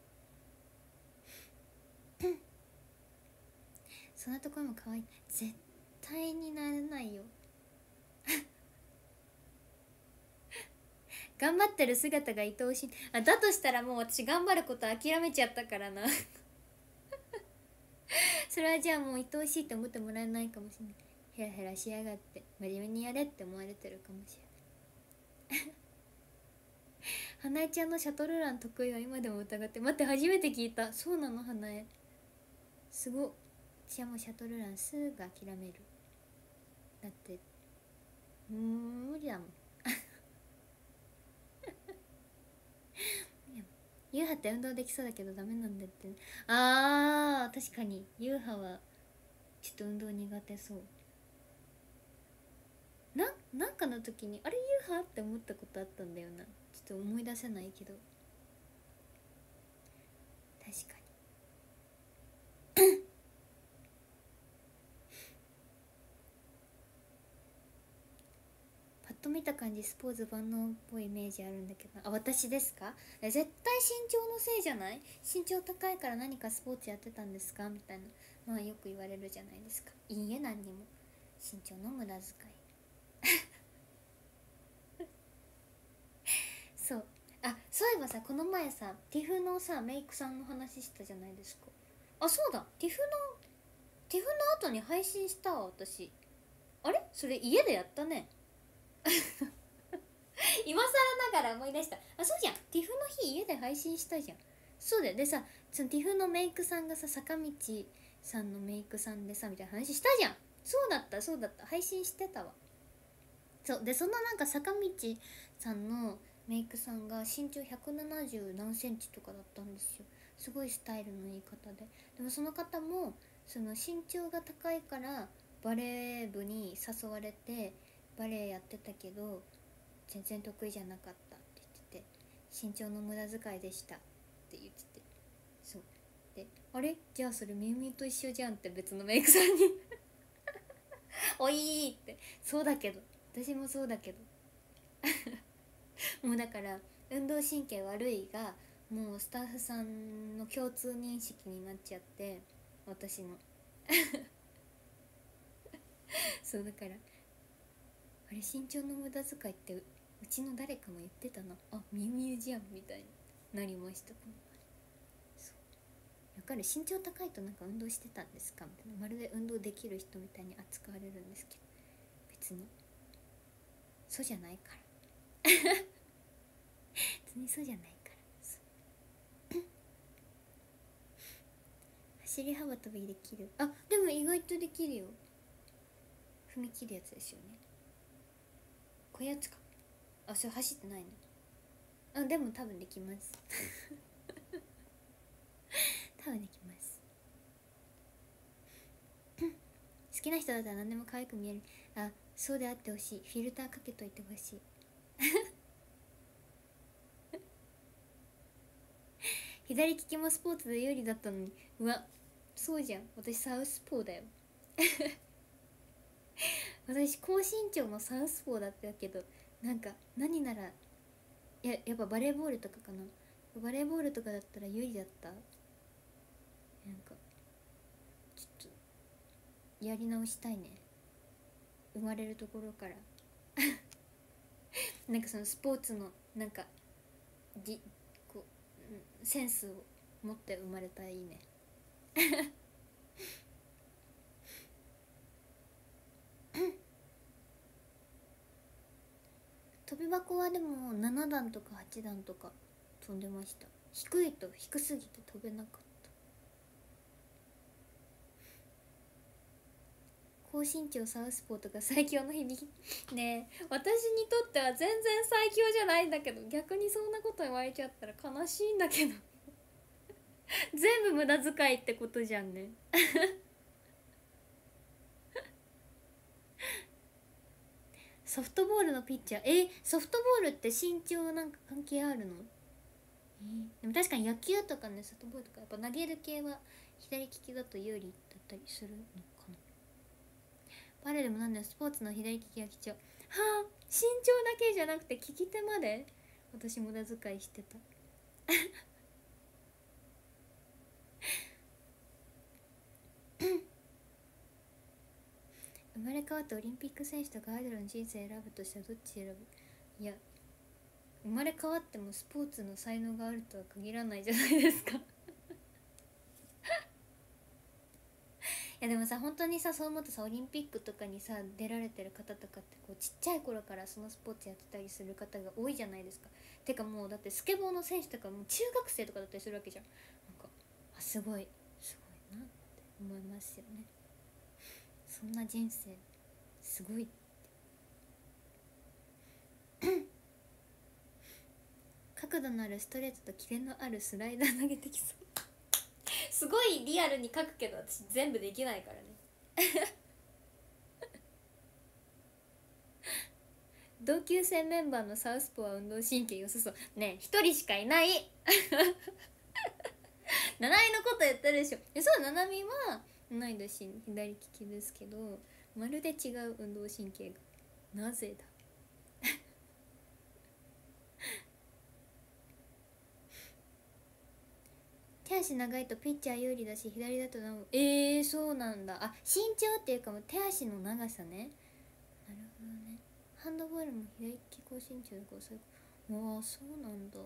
そんなところも可愛い。絶対になれないよ頑張ってる姿が愛おしい。だとしたらもう私頑張ること諦めちゃったからなそれはじゃあもう愛おしいって思ってもらえないかもしれない。ヘラヘラしやがって真面目にやれって思われてるかもしれない花江ちゃんのシャトルラン得意は今でも疑って。待って初めて聞いた。そうなの花江すごっ。私はもうシャトルランすぐ諦める。だって無理だもんユーハって運動できそうだけどダメなんだって。確かにユーハはちょっと運動苦手そう。なんかの時にあれユーハって思ったことあったんだよな。ちょっと思い出せないけど確かにパッと見た感じスポーツ万能っぽいイメージあるんだけど、私ですか？絶対身長のせいじゃない？身長高いから何かスポーツやってたんですかみたいなよく言われるじゃないですか。いいえ何にも。身長の無駄遣いそうそういえばさ、この前さティフのさメイクさんの話したじゃないですか。そうだ、ティフの後に配信したわ私。あれそれ家でやったね今更ながら思い出した。そうじゃん、ティフの日家で配信したじゃん。そうだよ。でさ、そのティフのメイクさんがさ坂道さんのメイクさんでさみたいな話したじゃん。そうだった、配信してたわ。そうで、そのなんか坂道さんのメイクさんが身長170何センチとかだったんですよ。すごいスタイルのいい方で。でもその方もその身長が高いからバレー部に誘われてバレエやってたけど全然得意じゃなかったって言ってて、身長の無駄遣いでしたって言ってて。そうで、あれじゃあそれみゆみゆと一緒じゃんって別のメイクさんにおいーって。そうだけど私もそうだけどもうだから運動神経悪いがもうスタッフさんの共通認識になっちゃって、私のそうだから、あれ身長の無駄遣いってうちの誰かも言ってたな、みゆみゆじゃんみたいになりました。 わかる。身長高いとなんか運動してたんですかみたいな、まるで運動できる人みたいに扱われるんですけど、別にそうじゃないから別にそうじゃないから。走り幅跳びできる。あ、でも意外とできるよ。踏み切るやつですよね。こういうやつか。あ、それ走ってないの。あ、でも多分できます多分できます。好きな人だったら何でも可愛く見える。あ、そうであってほしい。フィルターかけといてほしい左利きもスポーツで有利だったのに。うわ、そうじゃん。私サウスポーだよ私高身長のサウスポーだったけど、なんか何ならやっぱバレーボールとかかな。バレーボールとかだったら有利だった。なんかちょっとやり直したいね、生まれるところからなんかそのスポーツのなんかこうセンスを持って生まれたらいいね飛び箱はでも7段とか8段とか飛んでました。低いと低すぎて飛べなかった。高身長サウスポーとか最強の響きねえ、私にとっては全然最強じゃないんだけど、逆にそんなこと言われちゃったら悲しいんだけど全部無駄遣いってことじゃんねソフトボールのピッチャー、ソフトボールって身長なんか関係あるの？でも確かに野球とかね、ソフトボールとかやっぱ投げる系は左利きだと有利だったりするのかな。バレーでもなんだよ、スポーツの左利きが貴重。はあ、身長だけじゃなくて利き手まで私無駄遣いしてた生まれ変わってオリンピック選手とかアイドルの人生選ぶとしたらどっち選ぶ？いや、生まれ変わってもスポーツの才能があるとは限らないじゃないですかいやでもさ、本当にさ、そう思うとさ、オリンピックとかにさ出られてる方とかってこうちっちゃい頃からそのスポーツやってたりする方が多いじゃないですか。てかもうだってスケボーの選手とかも中学生とかだったりするわけじゃん。なんかすごいすごいなって思いますよね。そんな人生すごい角度のあるストレートとキレのあるスライダー投げてきそうすごいリアルに書くけど私全部できないからね同級生メンバーのサウスポーは運動神経良さそうね。一人しかいない七海のこと言ったでしょ。そう、七海は同い年左利きですけど、まるで違う運動神経が。なぜだ手足長いとピッチャー有利だし、左だとそうなんだ。あ、身長っていうかもう手足の長さね。なるほどね。ハンドボールも左利き高身長だからそういう。わあ、そうなんだ。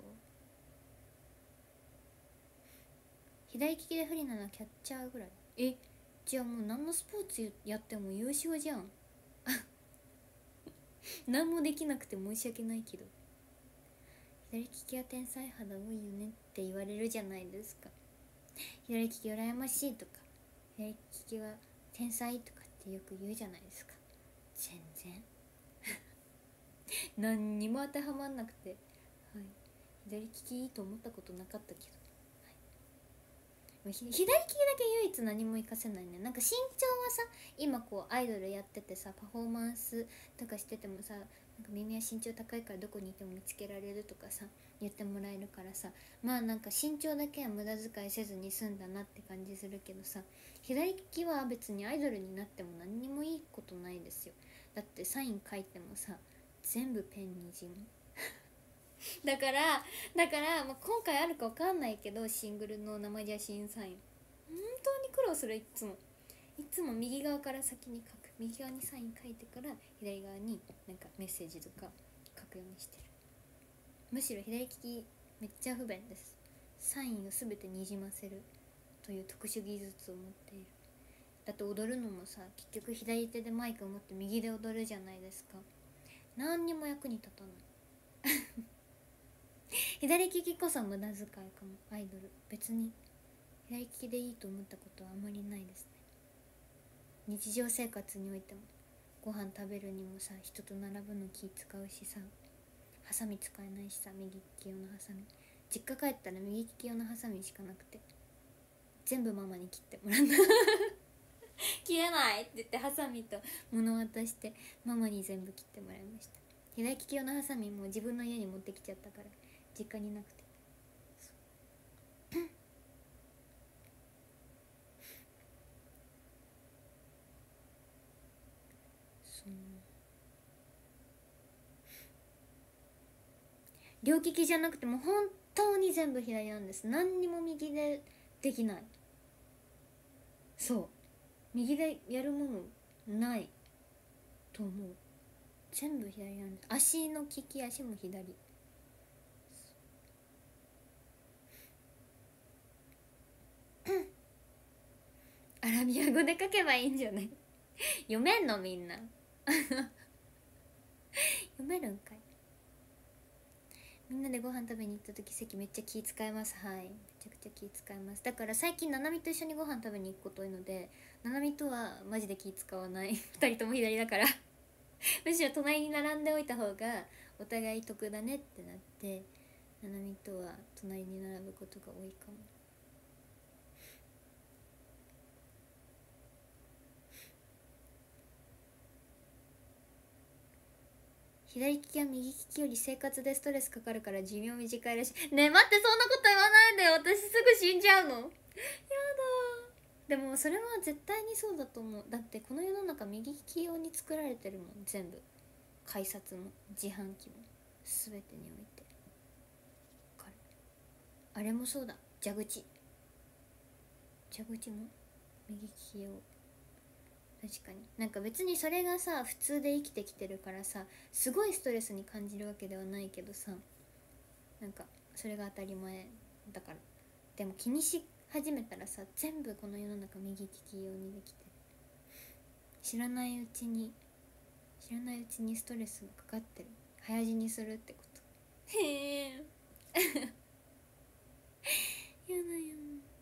左利きで不利なのはキャッチャーぐらい。じゃあもう何のスポーツやっても優勝じゃん何もできなくて申し訳ないけど、左利きは天才肌多いよねって言われるじゃないですか。左利き羨ましいとか、左利きは天才とかってよく言うじゃないですか。全然何にも当てはまんなくて、はい、左利きいいと思ったことなかったけど、左利きだけ唯一何も活かせないね。なんか身長はさ、今こうアイドルやっててさ、パフォーマンスとかしててもさ、なんか耳は身長高いからどこにいても見つけられるとかさ言ってもらえるからさ、まあなんか身長だけは無駄遣いせずに済んだなって感じするけどさ、左利きは別にアイドルになっても何にもいいことないですよ。だってサイン書いてもさ全部ペンにじむだから、まあ、今回あるか分かんないけど、シングルの生写真サイン本当に苦労する。いつも右側から先に書く、右側にサイン書いてから左側になんかメッセージとか書くようにしてる。むしろ左利きめっちゃ不便です。サインを全てにじませるという特殊技術を持っている。だって踊るのもさ、結局左手でマイクを持って右で踊るじゃないですか。何にも役に立たない左利きこそ無駄遣いかも。アイドル別に左利きでいいと思ったことはあまりないですね。日常生活においてもご飯食べるにもさ、人と並ぶの気使うしさ、ハサミ使えないしさ、右利き用のハサミ、実家帰ったら右利き用のハサミしかなくて、全部ママに切ってもらった切れないって言ってハサミと物渡してママに全部切ってもらいました。左利き用のハサミも自分の家に持ってきちゃったから実家になくて、そう両利きじゃなくても本当に全部左なんです。何にも右でできない。そう右でやるものないと思う。全部左なんです。足の利き足も左。アラビア語で書けばいいんじゃない読めんのみんな読めるんかい。みんなでご飯食べに行った時席めっちゃ気使います。はい、めちゃくちゃ気使います。だから最近ななみと一緒にご飯食べに行くこと多いので、ななみとはマジで気使わない二人とも左だからむしろ隣に並んでおいた方がお互い得だねってなって、ななみとは隣に並ぶことが多いかも。左利きは右利きより生活でストレスかかるから寿命短いらしい。ねえ待って、そんなこと言わないでよ、私すぐ死んじゃうのやだ。でもそれは絶対にそうだと思う。だってこの世の中右利き用に作られてるもん、全部。改札も自販機も全てにおいて。あれもそうだ、蛇口も右利き用。確かになんか別にそれがさ普通で生きてきてるからさ、すごいストレスに感じるわけではないけどさ、なんかそれが当たり前だから。でも気にし始めたらさ、全部この世の中右利き用にできてる。知らないうちにストレスがかかってる。早死にするってこと。へえやだよ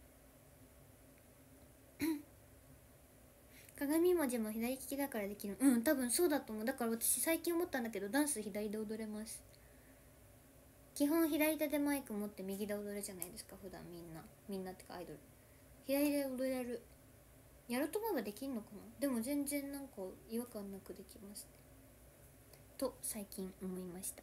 鏡文字も左利きだからできる。うん、多分そうだと思う。だから私最近思ったんだけど、ダンス左で踊れます。基本左手でマイク持って右で踊るじゃないですか、普段みんなってかアイドル左で踊れる。やろうと思えばできんのかな。でも全然なんか違和感なくできますと最近思いました。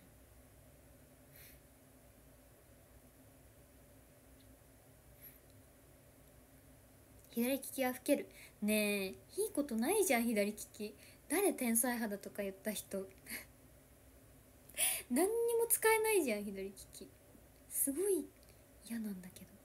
左利きは老ける。ねえ、いいことないじゃん左利き。誰天才肌とか言った人何にも使えないじゃん左利き。すごい嫌なんだけど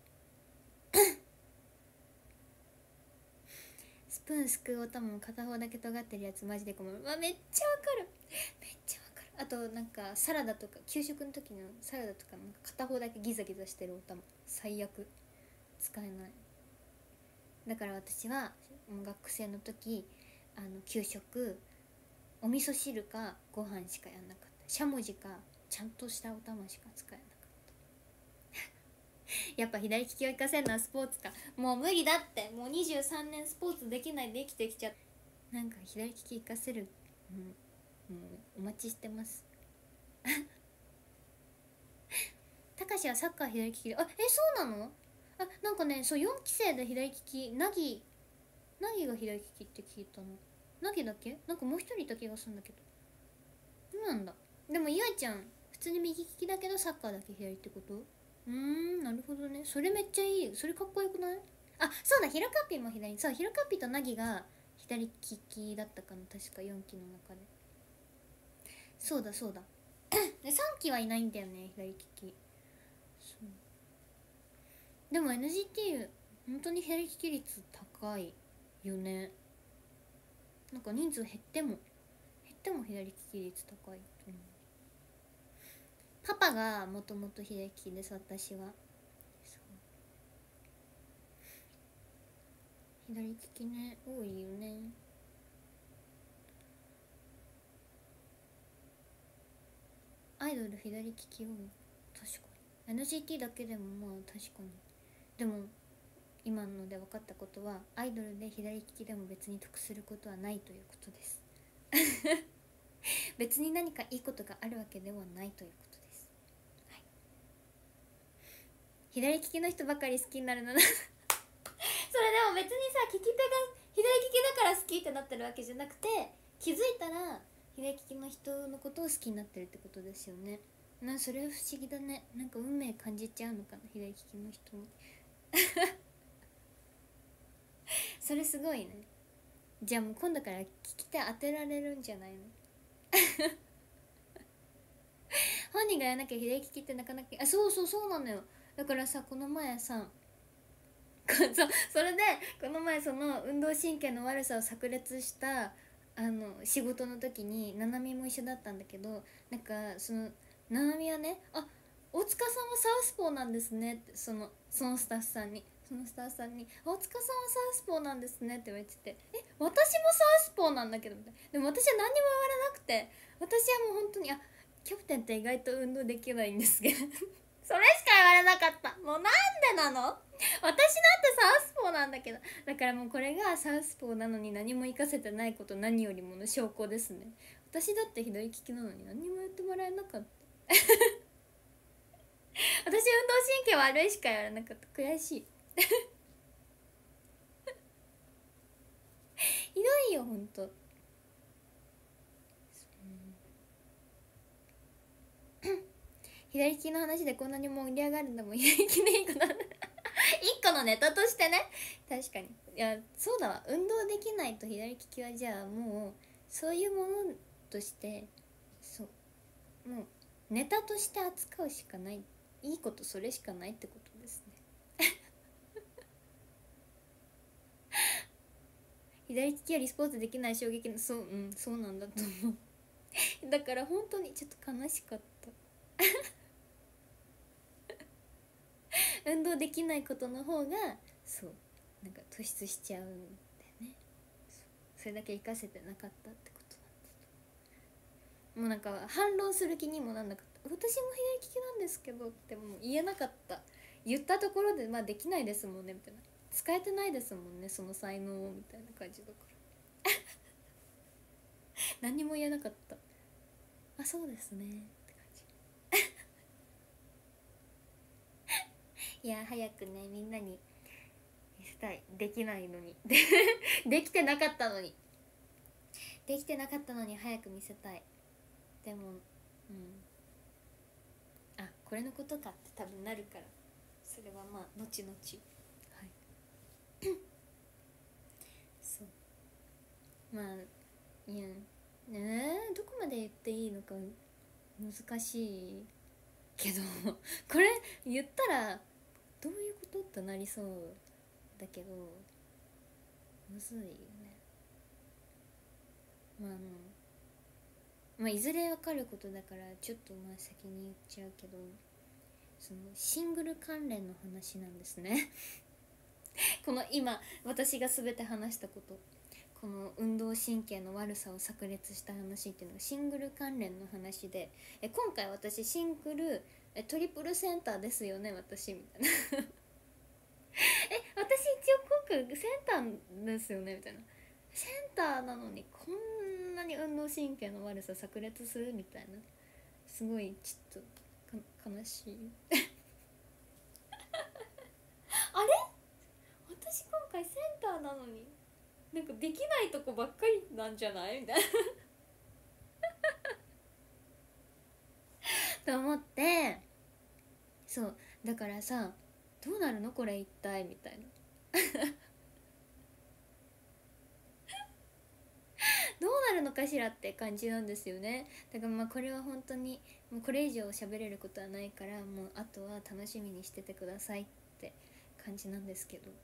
スプーンすくうお玉も片方だけ尖ってるやつマジで困る。めっちゃわかる。あとなんかサラダとか給食の時のサラダとかなんか片方だけギザギザしてるお玉最悪。使えない。だから私は学生の時給食お味噌汁かご飯しかやんなかった。しゃもじかちゃんとしたお玉しか使えなかったやっぱ左利きを生かせるのはスポーツか。もう無理だって。もう23年スポーツできないで生きてきちゃった。なんか左利き生かせる、お待ちしてますたかしはサッカー左利きで、そうなの。なんかね、そう4期生で左利き、なぎが左利きって聞いたの。なぎだっけ。なんかもう一人いた気がするんだけど。そうなんだ。でもゆいちゃん普通に右利きだけどサッカーだけ左ってこと。なるほどね。それめっちゃいい。それかっこよくない。そうだ、ヒロカッピも左。そう、ヒロカッピとナギが左利きだったかな、確か4期の中で。そうだで3期はいないんだよね左利き。そうでも NGT 本当に左利き率高いよね。なんか人数減っても左利き率高いと思う。パパがもともと左利きです、私は。 左利きね、多いよね。アイドル左利き多い。確かに NCT だけでもまあ確かに。でも今ので分かったことは、アイドルで左利きでも別に得することはないということです別に何かいいことがあるわけではないということです、はい、左利きの人ばかり好きになるのなそれでも別にさ、利き手が左利きだから好きってなってるわけじゃなくて、気づいたら左利きの人のことを好きになってるってことですよね。それは不思議だね。なんか運命感じちゃうのかな、左利きの人にそれすごいね。じゃあもう今度から聞き手当てられるんじゃないの本人がやらなきゃ左利きってなかなか。そうなのよ。だからさ、この前さそれでこの前その運動神経の悪さを炸裂した仕事の時にななみも一緒だったんだけど、なんかそのななみはね、大塚さんはサウスポーなんですねって、そのスタッフさんに大塚さんはサウスポーなんですねって言われてて、私もサウスポーなんだけどみたいな。でも私は何にも言われなくて、私はもう本当にキャプテンって意外と運動できないんですけどそれしか言われなかった。もうなんでなの、私だってサウスポーなんだけど。だからもうこれがサウスポーなのに何も活かせてないこと、何よりもの証拠ですね。私だって左利きなのに何にも言ってもらえなかった私運動神経悪いしかやらなかった。悔しいひどいよほんと左利きの話でこんなに盛り上がるんだもん。左利きでいいかな一個のネタとしてね。確かに。いやそうだわ、運動できないと左利きはじゃあもうそういうものとして、そうもうネタとして扱うしかない。いいことそれしかないってことですね左利きよりスポーツできない衝撃の、そうなんだと思うだから本当にちょっと悲しかった運動できないことの方がなんか突出しちゃうんだよね。それだけ活かせてなかったってことなんです。もうなんか反論する気にもなんなかった。私も左利きなんですけどってもう言えなかった。言ったところでできないですもんねみたいな、使えてないですもんねその才能みたいな感じだから何にも言えなかった。そうですねって感じいや早くねみんなに見せたい。できないのにできてなかったのに早く見せたい。でもこれのことかって多分なるから、それはまあ後々。はいそうまあいやどこまで言っていいのか難しいけどこれ言ったらどういうことってなりそうだけどむずいよね。いずれ分かることだからちょっと先に言っちゃうけど、そのシングル関連の話なんですねこの今私が全て話したこと、この運動神経の悪さを炸裂した話っていうのがシングル関連の話で、今回私シングルトリプルセンターですよね私みたいな私一応今回センターですよねみたいな。センターなのにこんなに運動神経の悪さ炸裂するみたいな、すごいちょっと悲しいあれ私今回センターなのになんかできないとこばっかりなんじゃないみたいなと思って、そうだからさ、どうなるのこれ一体みたいなどうなるのかしらって感じなんですよね。だからこれは本当にもうこれ以上喋れることはないから、もうあとは楽しみにしててくださいって感じなんですけど、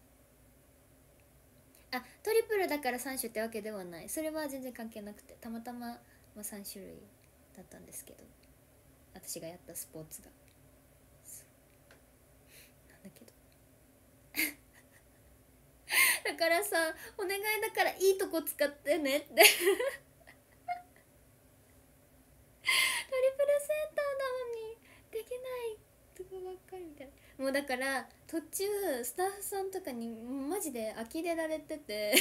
トリプルだから3種ってわけではない。それは全然関係なくて、たまたま、3種類だったんですけど、私がやったスポーツがなんだけどだからさ、お願いだからいいとこ使ってねってトリプルセンターなのにできないとこばっかりみたいな。もうだから途中スタッフさんとかにマジで呆れられてて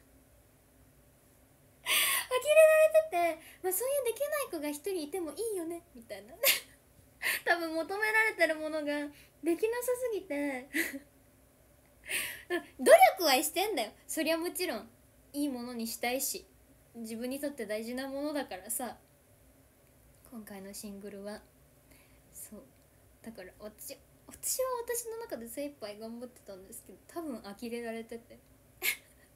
呆れられてて、まあ、そういうできない子が一人いてもいいよねみたいな多分求められてるものができなさすぎて努力はしてんだよ、そりゃもちろんいいものにしたいし自分にとって大事なものだからさ。今回のシングルはそうだから私は私の中で精一杯頑張ってたんですけど、多分呆れられててまあ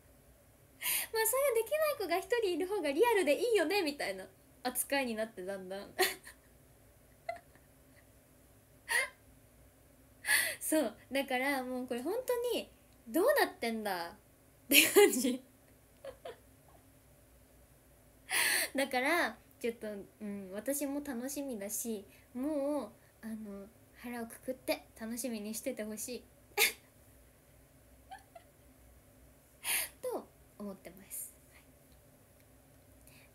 そういうできない子が一人いる方がリアルでいいよねみたいな扱いになって、だんだんそうだからもうこれ本当にどうなってんだって感じだからちょっと、私も楽しみだし、もう腹をくくって楽しみにしててほしいと思ってます、はい、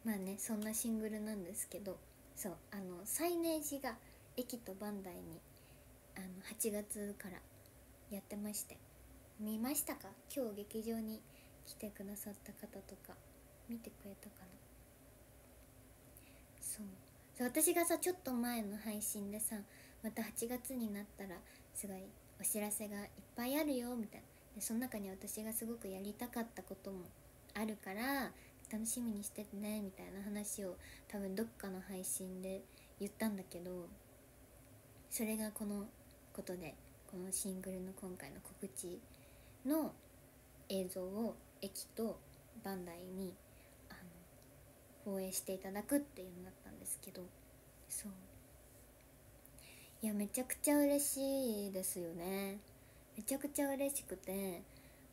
まあね、そんなシングルなんですけど、そうサイネージが駅とバンダイに8月からやってまして、見ましたか？今日劇場に来てくださった方とか見てくれたかな。そう私がさ、ちょっと前の配信でさ、また8月になったらすごいお知らせがいっぱいあるよみたいな、でその中に私がすごくやりたかったこともあるから楽しみにしててねみたいな話を多分どっかの配信で言ったんだけど、それがこのことで、このシングルの今回の告知の映像を駅とバンダイに放映していただくっていうのだったんですけど、そういやめちゃくちゃ嬉しいですよね。めちゃくちゃ嬉しくて、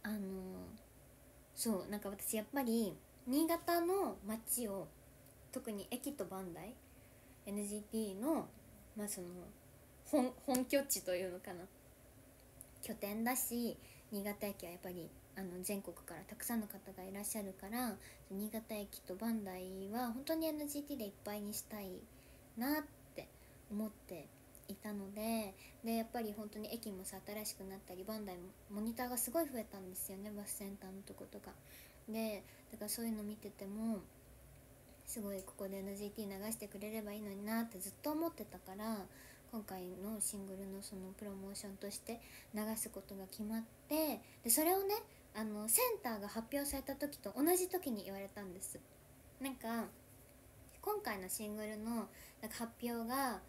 そうなんか私やっぱり新潟の街を、特に駅とバンダイ NGT のまあその本拠地というのかな、拠点だし、新潟駅はやっぱり全国からたくさんの方がいらっしゃるから、新潟駅とバンダイは本当に NGT でいっぱいにしたいなって思っていたので、やっぱり本当に駅もさ新しくなったり、バンダイもモニターがすごい増えたんですよね、バスセンターのとことかで。だからそういうの見ててもすごいここで NGT 流してくれればいいのになってずっと思ってたから、今回のシングルのそのプロモーションとして流すことが決まって、でそれをねセンターが発表された時と同じ時に言われたんです。なんか今回のシングルのなんか発表が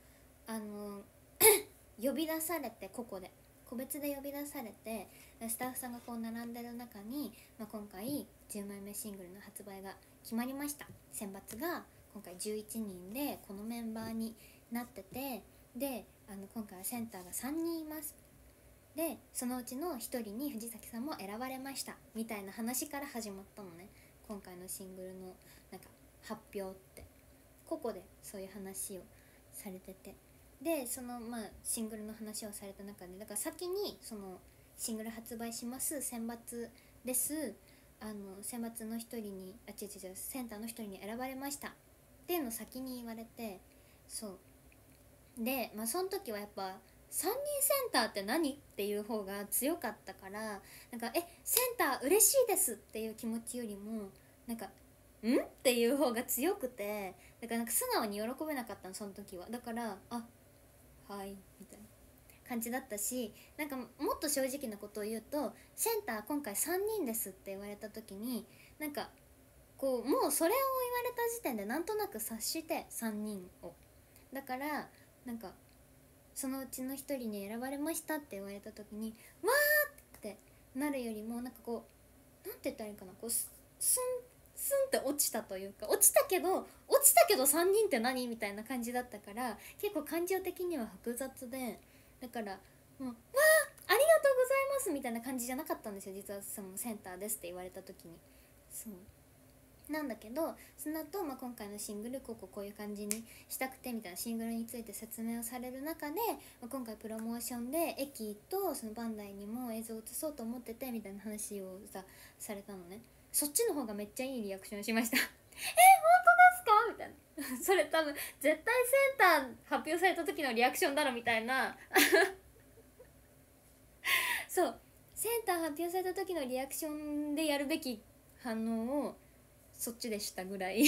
呼び出されて、個々で個別で呼び出されて、スタッフさんがこう並んでる中に、今回10枚目シングルの発売が決まりました。選抜が今回11人でこのメンバーになってて、で今回はセンターが3人います。でそのうちの1人に藤崎さんも選ばれましたみたいな話から始まったのね、今回のシングルのなんか発表って。個々でそういう話をされてて、でそのシングルの話をされた中で、だから先にそのシングル発売します、選抜です、選抜の一人に違うセンターの一人に選ばれましたっていうのを先に言われて、そうでその時はやっぱ3人センターって何っていう方が強かったから、なんかセンター嬉しいですっていう気持ちよりもなんかんっていう方が強くて、だからなんか素直に喜べなかったのその時は。だからはいみたいな感じだったし、なんかもっと正直なことを言うと、センター今回3人ですって言われた時に、なんかこうもうそれを言われた時点でなんとなく察して3人を、だからなんかそのうちの1人に選ばれましたって言われた時にわーってなるよりも、なんかこうなんて言ったらいいかな、こうスンって落ちたというか、落ちたけど3人って何みたいな感じだったから、結構感情的には複雑で、だからもうわーありがとうございますみたいな感じじゃなかったんですよ、実はそのセンターですって言われた時に。そうなんだけど、その後、今回のシングルこういう感じにしたくてみたいなシングルについて説明をされる中で、今回プロモーションで駅とそのバンダイにも映像を映そうと思っててみたいな話をされたのね。そっちの方がめっちゃいいリアクションしました。本当ですかみたいな。それ多分絶対センター発表された時のリアクションだろみたいなそうセンター発表された時のリアクションでやるべき反応をそっちでしたぐらい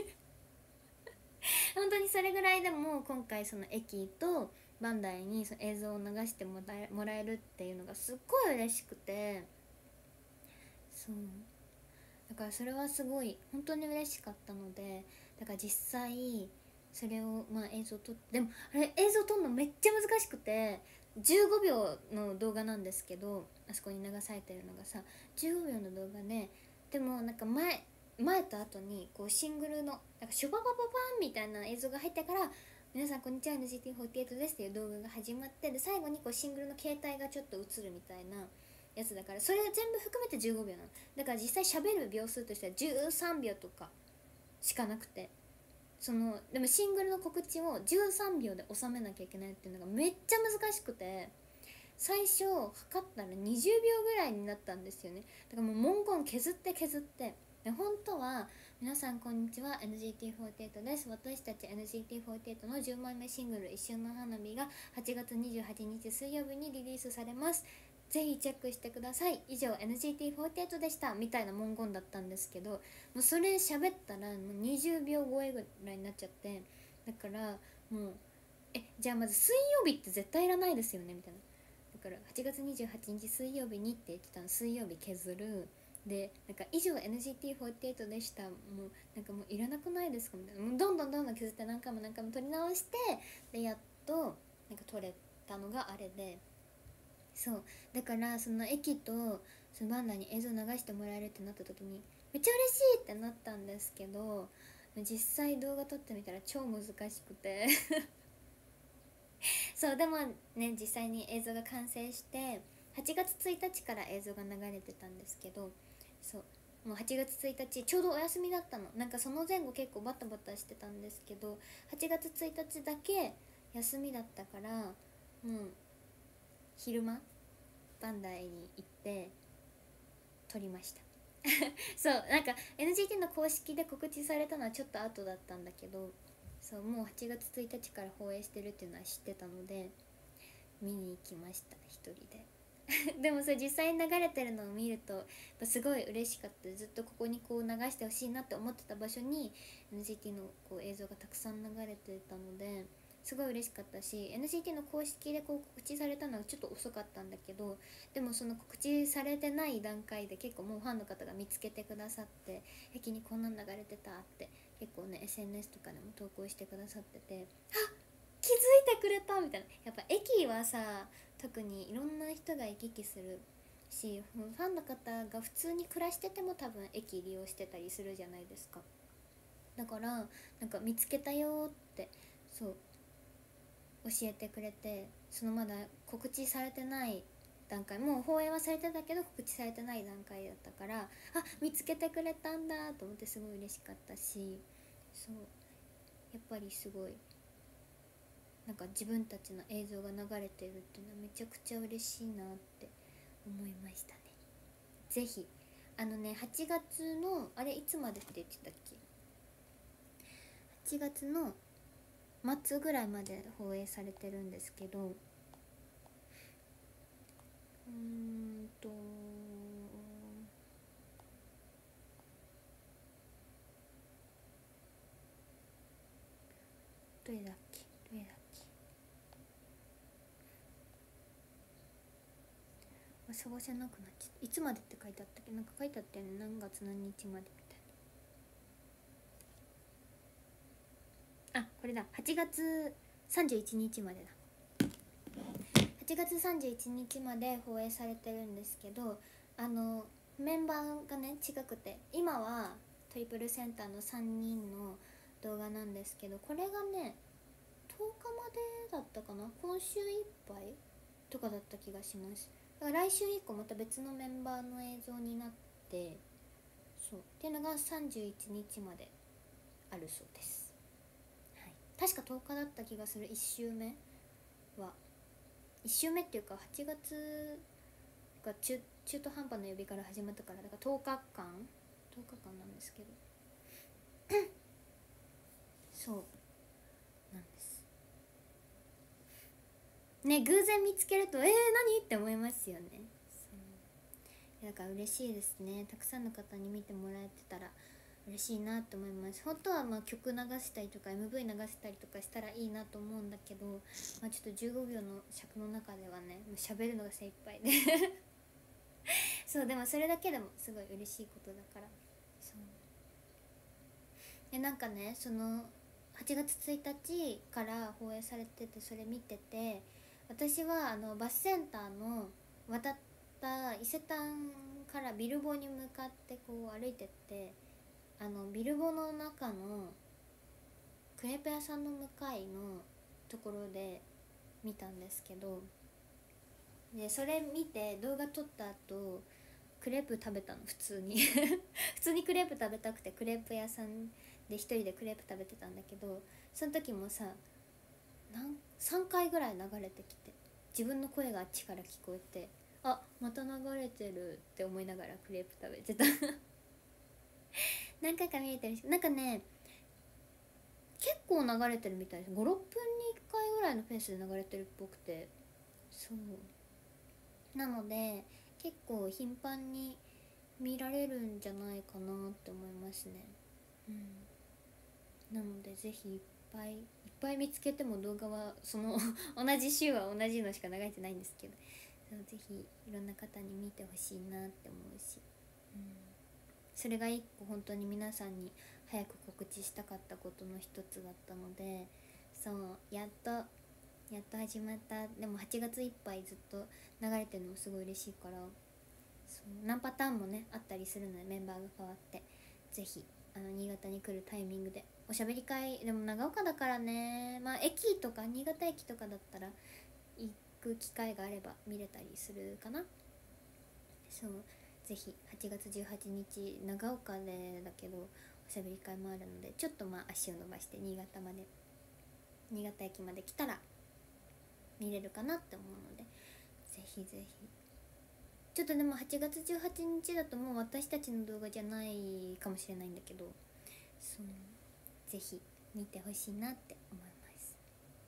本当にそれぐらいでも今回その駅とバンダイにその映像を流してもらえるっていうのがすっごい嬉しくて、そうだからそれはすごい本当に嬉しかったので、だから実際それを映像撮って、でもあれ映像撮るのめっちゃ難しくて、15秒の動画なんですけど、あそこに流されてるのがさ15秒の動画で、でもなんか前と後にこうシングルのなんかシュパパパパンみたいな映像が入ってから、皆さんこんにちは NGT48 ですっていう動画が始まって、で最後にこうシングルの携帯がちょっと映るみたいなやつだから、それ全部含めて15秒なの。だから実際喋る秒数としては13秒とかしかなくて、でもシングルの告知を13秒で収めなきゃいけないっていうのがめっちゃ難しくて、最初測ったら20秒ぐらいになったんですよね。だからもう文言削ってで本当は皆さんこんにちは NGT48 です、私たち NGT48 の10枚目シングル一瞬の花火が8月28日水曜日にリリースされます、ぜひチェックしてください、以上 NGT48 でしたみたいな文言だったんですけど、もうそれ喋ったらもう20秒超えぐらいになっちゃって、だからもうじゃあまず水曜日って絶対いらないですよねみたいな。だから8月28日水曜日にって言ってたの、水曜日削るで、なんか以上 NGT48 でした、もうなんかもういらなくないですかみたいな、もうどんどん削って何回も撮り直して、でやっとなんか撮れたのがあれで、そうだからその駅とそのバンダに映像流してもらえるってなった時にめっちゃ嬉しいってなったんですけど、実際動画撮ってみたら超難しくてそうでもね、実際に映像が完成して8月1日から映像が流れてたんですけど、そうもう8月1日ちょうどお休みだったの。なんかその前後結構バタバタしてたんですけど、8月1日だけ休みだったから、もう昼間バンダイに行って撮りましたそうなんか NGT の公式で告知されたのはちょっと後だったんだけど、そうもう8月1日から放映してるっていうのは知ってたので見に行きました、一人ででもそれ実際に流れてるのを見るとやっぱすごい嬉しかった。ずっとここにこう流してほしいなって思ってた場所に NGT のこう映像がたくさん流れてたのですごい嬉しかったし、 NGT の公式でこう告知されたのはちょっと遅かったんだけど、でもその告知されてない段階で結構もうファンの方が見つけてくださって、駅にこんなん流れてたって結構ね SNS とかでも投稿してくださってて、あ、気づいてくれたみたいな。やっぱ駅はさ特にいろんな人が行き来するし、ファンの方が普通に暮らしてても多分駅利用してたりするじゃないですか。だからなんか見つけたよってそう教えてくれて、そのまだ告知されてない段階、もう放映はされてたけど告知されてない段階だったから、あ、見つけてくれたんだと思ってすごい嬉しかったし、そうやっぱりすごいなんか自分たちの映像が流れてるっていうのはめちゃくちゃ嬉しいなって思いましたね。ぜひ8月のあれいつまでって言ってたっけ、8月の末ぐらいまで放映されてるんですけど、とどれだっけ探せなくなっちゃった。いつまでって書いてあったっけ、なんか書いてあったよね、何月何日までみたいな。あ、これだ、8月31日までだ。8月31日まで放映されてるんですけど、メンバーがね違くて、今はトリプルセンターの3人の動画なんですけど、これがね10日までだったかな、今週いっぱいとかだった気がします。だから来週以降また別のメンバーの映像になって、 そうっていうのが31日まであるそうです、はい、確か10日だった気がする。1週目は1週目っていうか8月が中途半端な呼びから始まったから、だから10日間なんですけどそうなんですね。偶然見つけると何って思いますよね。そうだから嬉しいですね。たくさんの方に見てもらえてたら嬉しいなと思います。本当はまあ曲流したりとか MV 流したりとかしたらいいなと思うんだけど、まあ、ちょっと15秒の尺の中ではね喋るのが精一杯でそうでもそれだけでもすごい嬉しいことだから。そうでなんかね、その8月1日から放映されてて、それ見てて、私はバスセンターの渡った伊勢丹からビルボに向かってこう歩いてって、ビルボの中のクレープ屋さんの向かいのところで見たんですけど、でそれ見て動画撮った後クレープ食べたの、普通に普通にクレープ食べたくてクレープ屋さんで一人でクレープ食べてたんだけど、その時もさ3回ぐらい流れてきて、自分の声があっちから聞こえて、あまた流れてるって思いながらクレープ食べてた何回か見えてるし、なんかね結構流れてるみたいです。56分に1回ぐらいのペースで流れてるっぽくて、そうなので結構頻繁に見られるんじゃないかなって思いますね。なのでぜひいっぱい見つけても動画はその同じ週は同じのしか流れてないんですけど、ぜひいろんな方に見てほしいなって思うし、それが一個本当に皆さんに早く告知したかったことの一つだったので、そうやっと始まった。でも8月いっぱいずっと流れてるのもすごい嬉しいから、そう何パターンもねあったりするので、メンバーが変わってぜひ新潟に来るタイミングでおしゃべり会でも長岡だからね、まあ駅とか新潟駅とかだったら行く機会があれば見れたりするかな。そうぜひ8月18日長岡でだけどおしゃべり会もあるので、ちょっとまあ足を伸ばして新潟駅まで来たら見れるかなって思うので、ぜひぜひ。ちょっとでも8月18日だともう私たちの動画じゃないかもしれないんだけど、そうぜひ見てほしいなって思います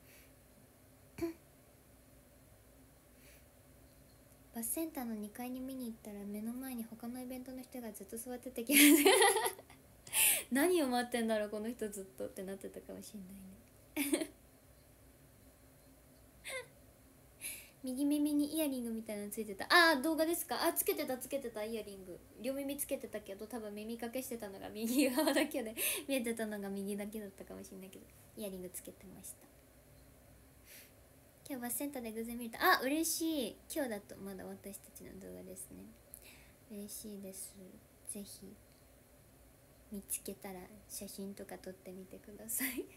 バスセンターの2階に見に行ったら目の前に他のイベントの人がずっと座ってた気がする何を待ってんだろうこの人ずっとってなってたかもしれないね右耳にイヤリングみたいなのついてた。動画ですか？つけてたイヤリング。両耳つけてたけど多分耳かけしてたのが右側だけで見えてたのが右だけだったかもしれないけど、イヤリングつけてました。今日バスセンターで偶然見ると嬉しい。今日だとまだ私たちの動画ですね。嬉しいです。ぜひ見つけたら写真とか撮ってみてください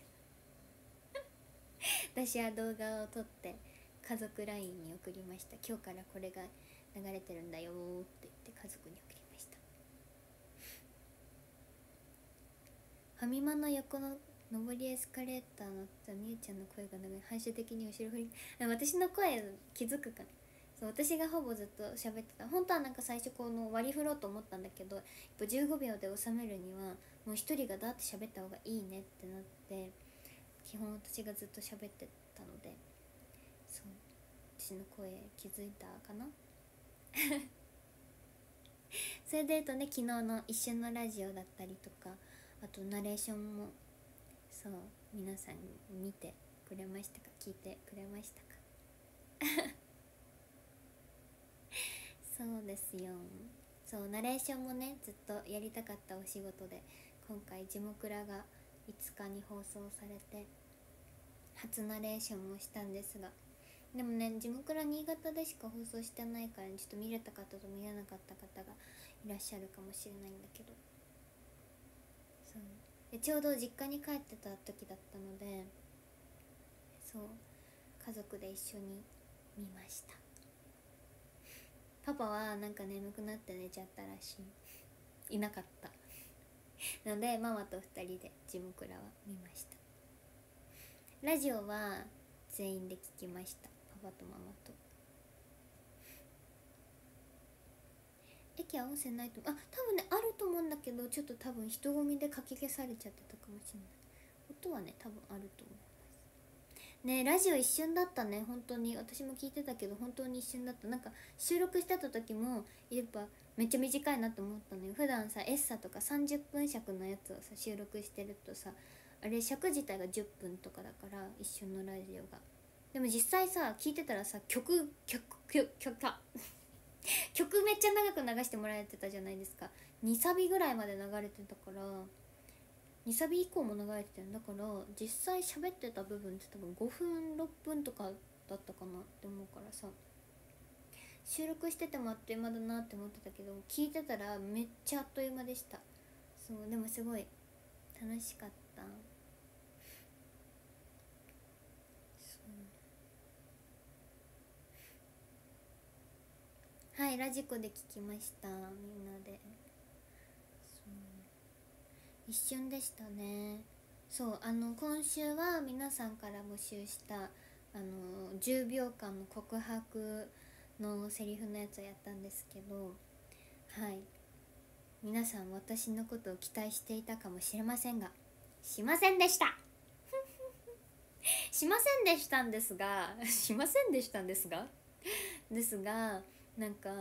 私は動画を撮って家族 LINE に送りました。今日からこれが流れてるんだよって言って家族に送りました。ファミマの横の上りエスカレーターのみゆちゃんの声が流れ、反射的に後ろ振り私の声気づくかな。そう私がほぼずっと喋ってた。本当はなんか最初この割り振ろうと思ったんだけど、やっぱ15秒で収めるにはもう一人がだって喋った方がいいねってなって、基本私がずっと喋ってたので、そう私の声気づいたかなそれで言うとね、昨日の一瞬のラジオだったりとか、あとナレーションもそう皆さん見てくれましたか、聞いてくれましたかそうですよ。そうナレーションもねずっとやりたかったお仕事で、今回ジモクラが5日に放送されて初ナレーションもしたんですが、でもねジモクラ新潟でしか放送してないから、ちょっと見れた方と見れなかった方がいらっしゃるかもしれないんだけど、そうでちょうど実家に帰ってた時だったので、そう家族で一緒に見ました。パパはなんか眠くなって寝ちゃったらしいいなかったのでママと2人でジムクラは見ました。ラジオは全員で聞きました。パパとママと。駅は音声ないと多分ねあると思うんだけど、ちょっと多分人混みでかき消されちゃってたかもしれない。音はね多分あると思いますね。ラジオ一瞬だったね、本当に。私も聞いてたけど本当に一瞬だった。なんか収録してた時もやっぱめっちゃ短いなと思ったのよ。普段さエッサとか30分尺のやつをさ収録してるとさ、あれ尺自体が10分とかだから、一瞬のラジオが。でも実際さ聞いてたらさ曲めっちゃ長く流してもらえてたじゃないですか。2サビぐらいまで流れてたから、2サビ以降も流れてたんだから、実際喋ってた部分って多分5分6分とかだったかなって思うからさ、収録しててもあっという間だなって思ってたけど、聞いてたらめっちゃあっという間でした。そうでもすごい楽しかった。はい、ラジコで聞きました、みんなで。一瞬でしたね。そう今週は皆さんから募集した10秒間の告白のセリフのやつをやったんですけど、はい、皆さん私のことを期待していたかもしれませんが、しませんでしたしませんでしたんですがしませんでしたんですがですが、なんか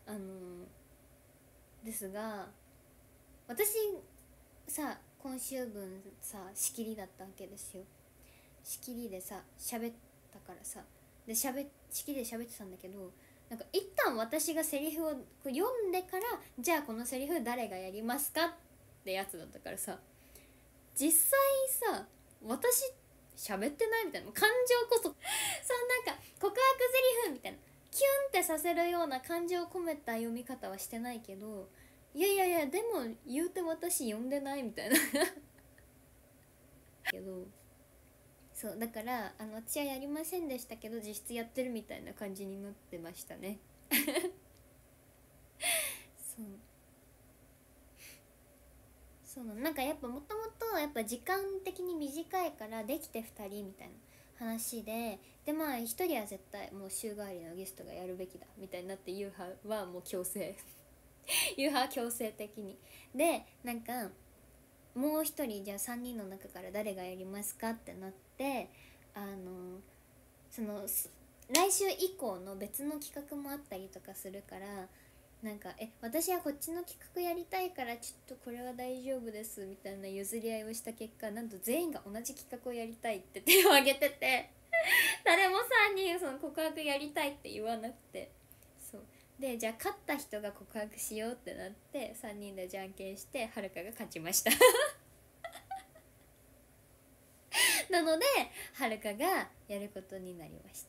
ですが私さ今週分さ仕切りだったわけですよ。仕切りでさ喋ったからさ、で仕切りで喋ってたんだけど、なんか一旦私がセリフを読んでから、じゃあこのセリフ誰がやりますかってやつだったからさ、実際さ私喋ってないみたいな、感情こそそうなんか告白セリフみたいなキュンってさせるような感情を込めた読み方はしてないけど、いやいやいやでも言うて私読んでないみたいなけど、そうだから私はやりませんでしたけど実質やってるみたいな感じになってましたねそうそうなの。なんかやっぱもともとやっぱ時間的に短いからできて2人みたいな話で、まあ1人は絶対もう週替わりのゲストがやるべきだみたいになって、ユーハはもう強制ユーハは強制的にで、なんかもう一人じゃあ3人の中から誰がやりますかってなって、その来週以降の別の企画もあったりとかするから、なんか私はこっちの企画やりたいからちょっとこれは大丈夫ですみたいな譲り合いをした結果、なんと全員が同じ企画をやりたいって手を挙げてて誰も3人その告白やりたいって言わなくて、そうでじゃあ勝った人が告白しようってなって3人でじゃんけんしてはるかが勝ちましたなのではるかがやることになりました。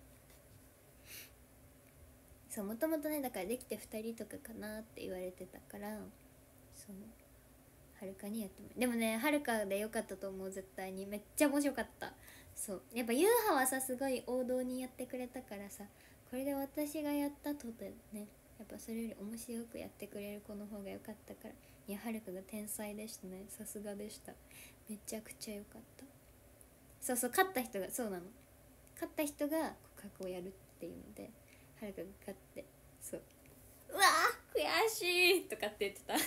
そうもともとねだからできて2人とかかなって言われてたから、そうはるかにやってもでもねはるかでよかったと思う。絶対にめっちゃ面白かった。そうやっぱゆうははさすごい王道にやってくれたからさ、これで私がやったとてね、やっぱそれより面白くやってくれる子の方が良かったから、いやはるかが天才でしたね。さすがでした。めちゃくちゃ良かった。そうそう勝った人がそうなの、勝った人が告白をやるっていうので、はるかが勝って、そううわー悔しいとかって言ってたう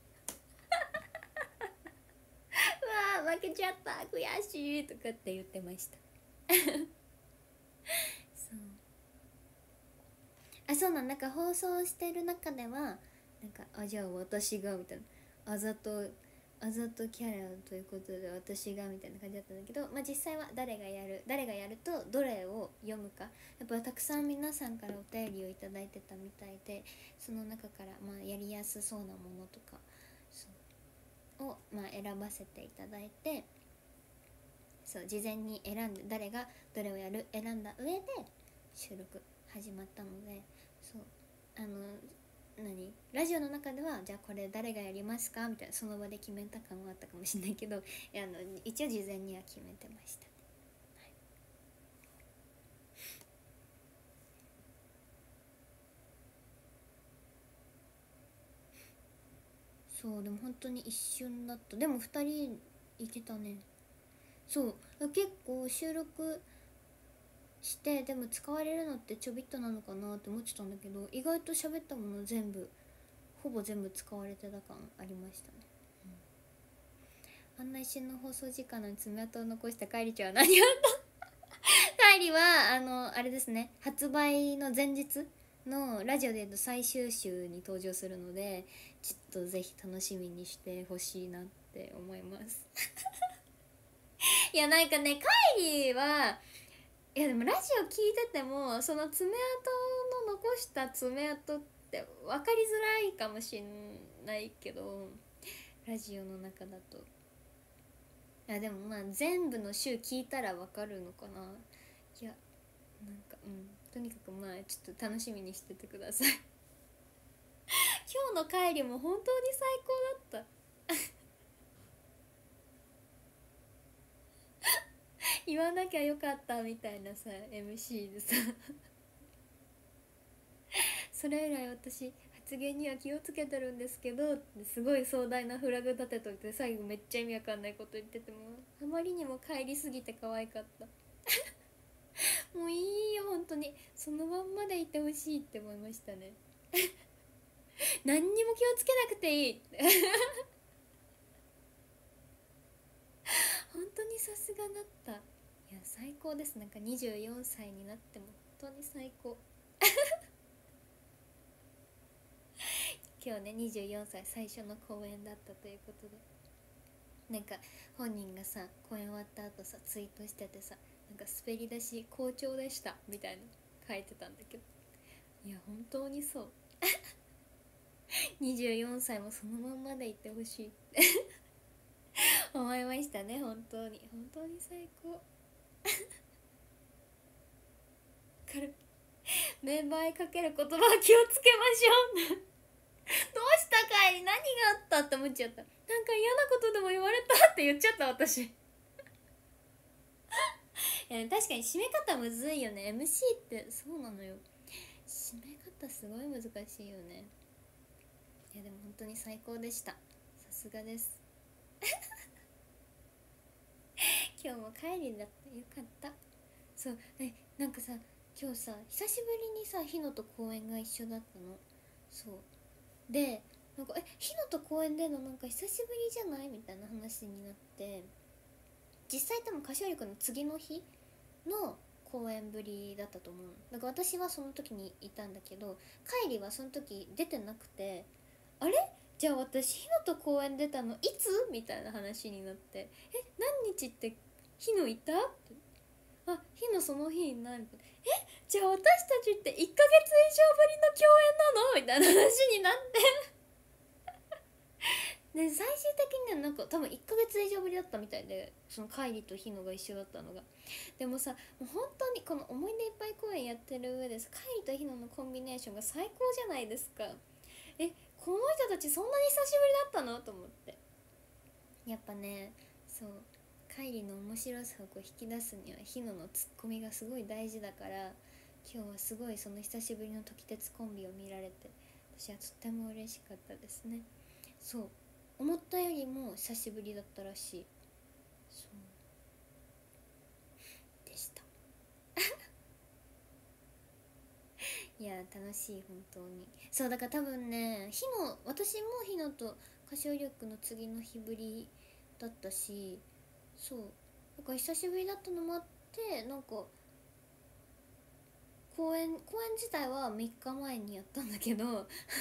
わー負けちゃった悔しいとかって言ってましたそうそうなんか放送してる中ではなんかじゃあ私がみたいな、あざとキャラということで私がみたいな感じだったんだけど、実際は誰がやるとどれを読むか、やっぱたくさん皆さんからお便りをいただいてたみたいで、その中からやりやすそうなものとかを選ばせていただいて、そう事前に選んで誰がどれをやる選んだ上で収録始まったので、そうラジオの中ではじゃあこれ誰がやりますかみたいなその場で決めた感はあったかもしれないけど、一応事前には決めてましたね。 そうでも本当に一瞬だった。でも2人いけたね。そう結構収録してでも使われるのってちょびっとなのかなって思ってたんだけど、意外と喋ったもの全部ほぼ全部使われてた感ありましたね、あんな一瞬の放送時間の爪痕を残したカイリちゃんは何をカイリはあれですね、発売の前日のラジオでいうと最終週に登場するので、ちょっとぜひ楽しみにしてほしいなって思いますいやなんかね、カイリはいやでもラジオ聞いててもその爪痕の残した爪痕って分かりづらいかもしんないけど、ラジオの中だとでもまあ全部の週聞いたら分かるのかな。いやなんかとにかくまあちょっと楽しみにしててください今日の帰りも本当に最高だった言わなきゃよかったみたいなさ MC でさそれ以来私発言には気をつけてるんですけどってすごい壮大なフラグ立てといて、最後めっちゃ意味わかんないこと言っててもあまりにも帰りすぎて可愛かったもういいよ本当にそのまんまでいてほしいって思いましたね何にも気をつけなくていい本当にさすがだった。いや最高です。なんか24歳になっても本当に最高今日ね24歳最初の公演だったということで、なんか本人がさ公演終わった後さツイートしててさ、なんか滑り出し好調でしたみたいな書いてたんだけど、いや本当にそう24歳もそのまんまでいってほしいって思いましたね。本当に本当に最高メンバーへかける言葉を気をつけましょうどうしたかい、何があったって思っちゃった。なんか嫌なことでも言われたって言っちゃった私いや確かに締め方むずいよね MC ってそうなのよ、締め方すごい難しいよね。いやでも本当に最高でした。さすがです今日も帰りだったよかった。そうなんかさ今日さ久しぶりにさひのと公演が一緒だったの。そうでなんかひのと公演でのなんか久しぶりじゃないみたいな話になって、実際多分歌唱力の次の日の公演ぶりだったと思う。だから私はその時にいたんだけど、カイリはその時出てなくて、あれじゃあ私ひのと公演出たのいつみたいな話になって、何日ってひのいたってひのその日いないみたいな、じゃあ私たちって1ヶ月以上ぶりの共演なのみたいな話になってで最終的にはなんか多分1ヶ月以上ぶりだったみたいで、そのカイリとヒノが一緒だったのが。でもさもう本当にこの思い出いっぱい公演やってる上でさ、カイリとヒノのコンビネーションが最高じゃないですか。この人たちそんなに久しぶりだったのと思って、やっぱねそうカイリの面白さをこう引き出すにはヒノのツッコミがすごい大事だから、今日はすごいその久しぶりの時鉄コンビを見られて私はとっても嬉しかったですね。そう思ったよりも久しぶりだったらしい。そうでしたいや楽しい本当に。そうだから多分ね私もヒノと歌唱力の次の日ぶりだったし、そうだから久しぶりだったのもあって、なんか公演自体は3日前にやったんだけど公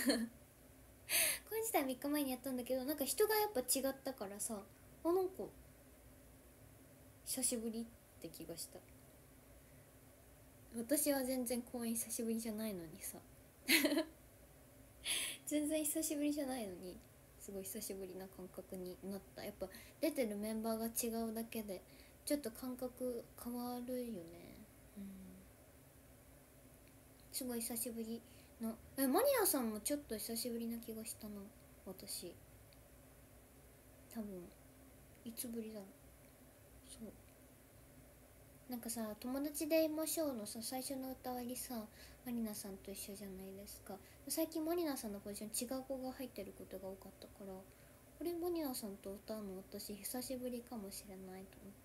演自体3日前にやったんだけど、なんか人がやっぱ違ったからさ、なんか久しぶりって気がした。私は全然公演久しぶりじゃないのにさ全然久しぶりじゃないのにすごい久しぶりな感覚になった。やっぱ出てるメンバーが違うだけでちょっと感覚変わるよね。すごい久しぶりのマリアさんもちょっと久しぶりな気がしたな。私多分いつぶりだろう。そうなんかさ「友達でいましょう」のさ最初の歌割りさまりなさんと一緒じゃないですか。最近まりなさんのポジション違う子が入ってることが多かったから、これまりなさんと歌うの私久しぶりかもしれないと思って。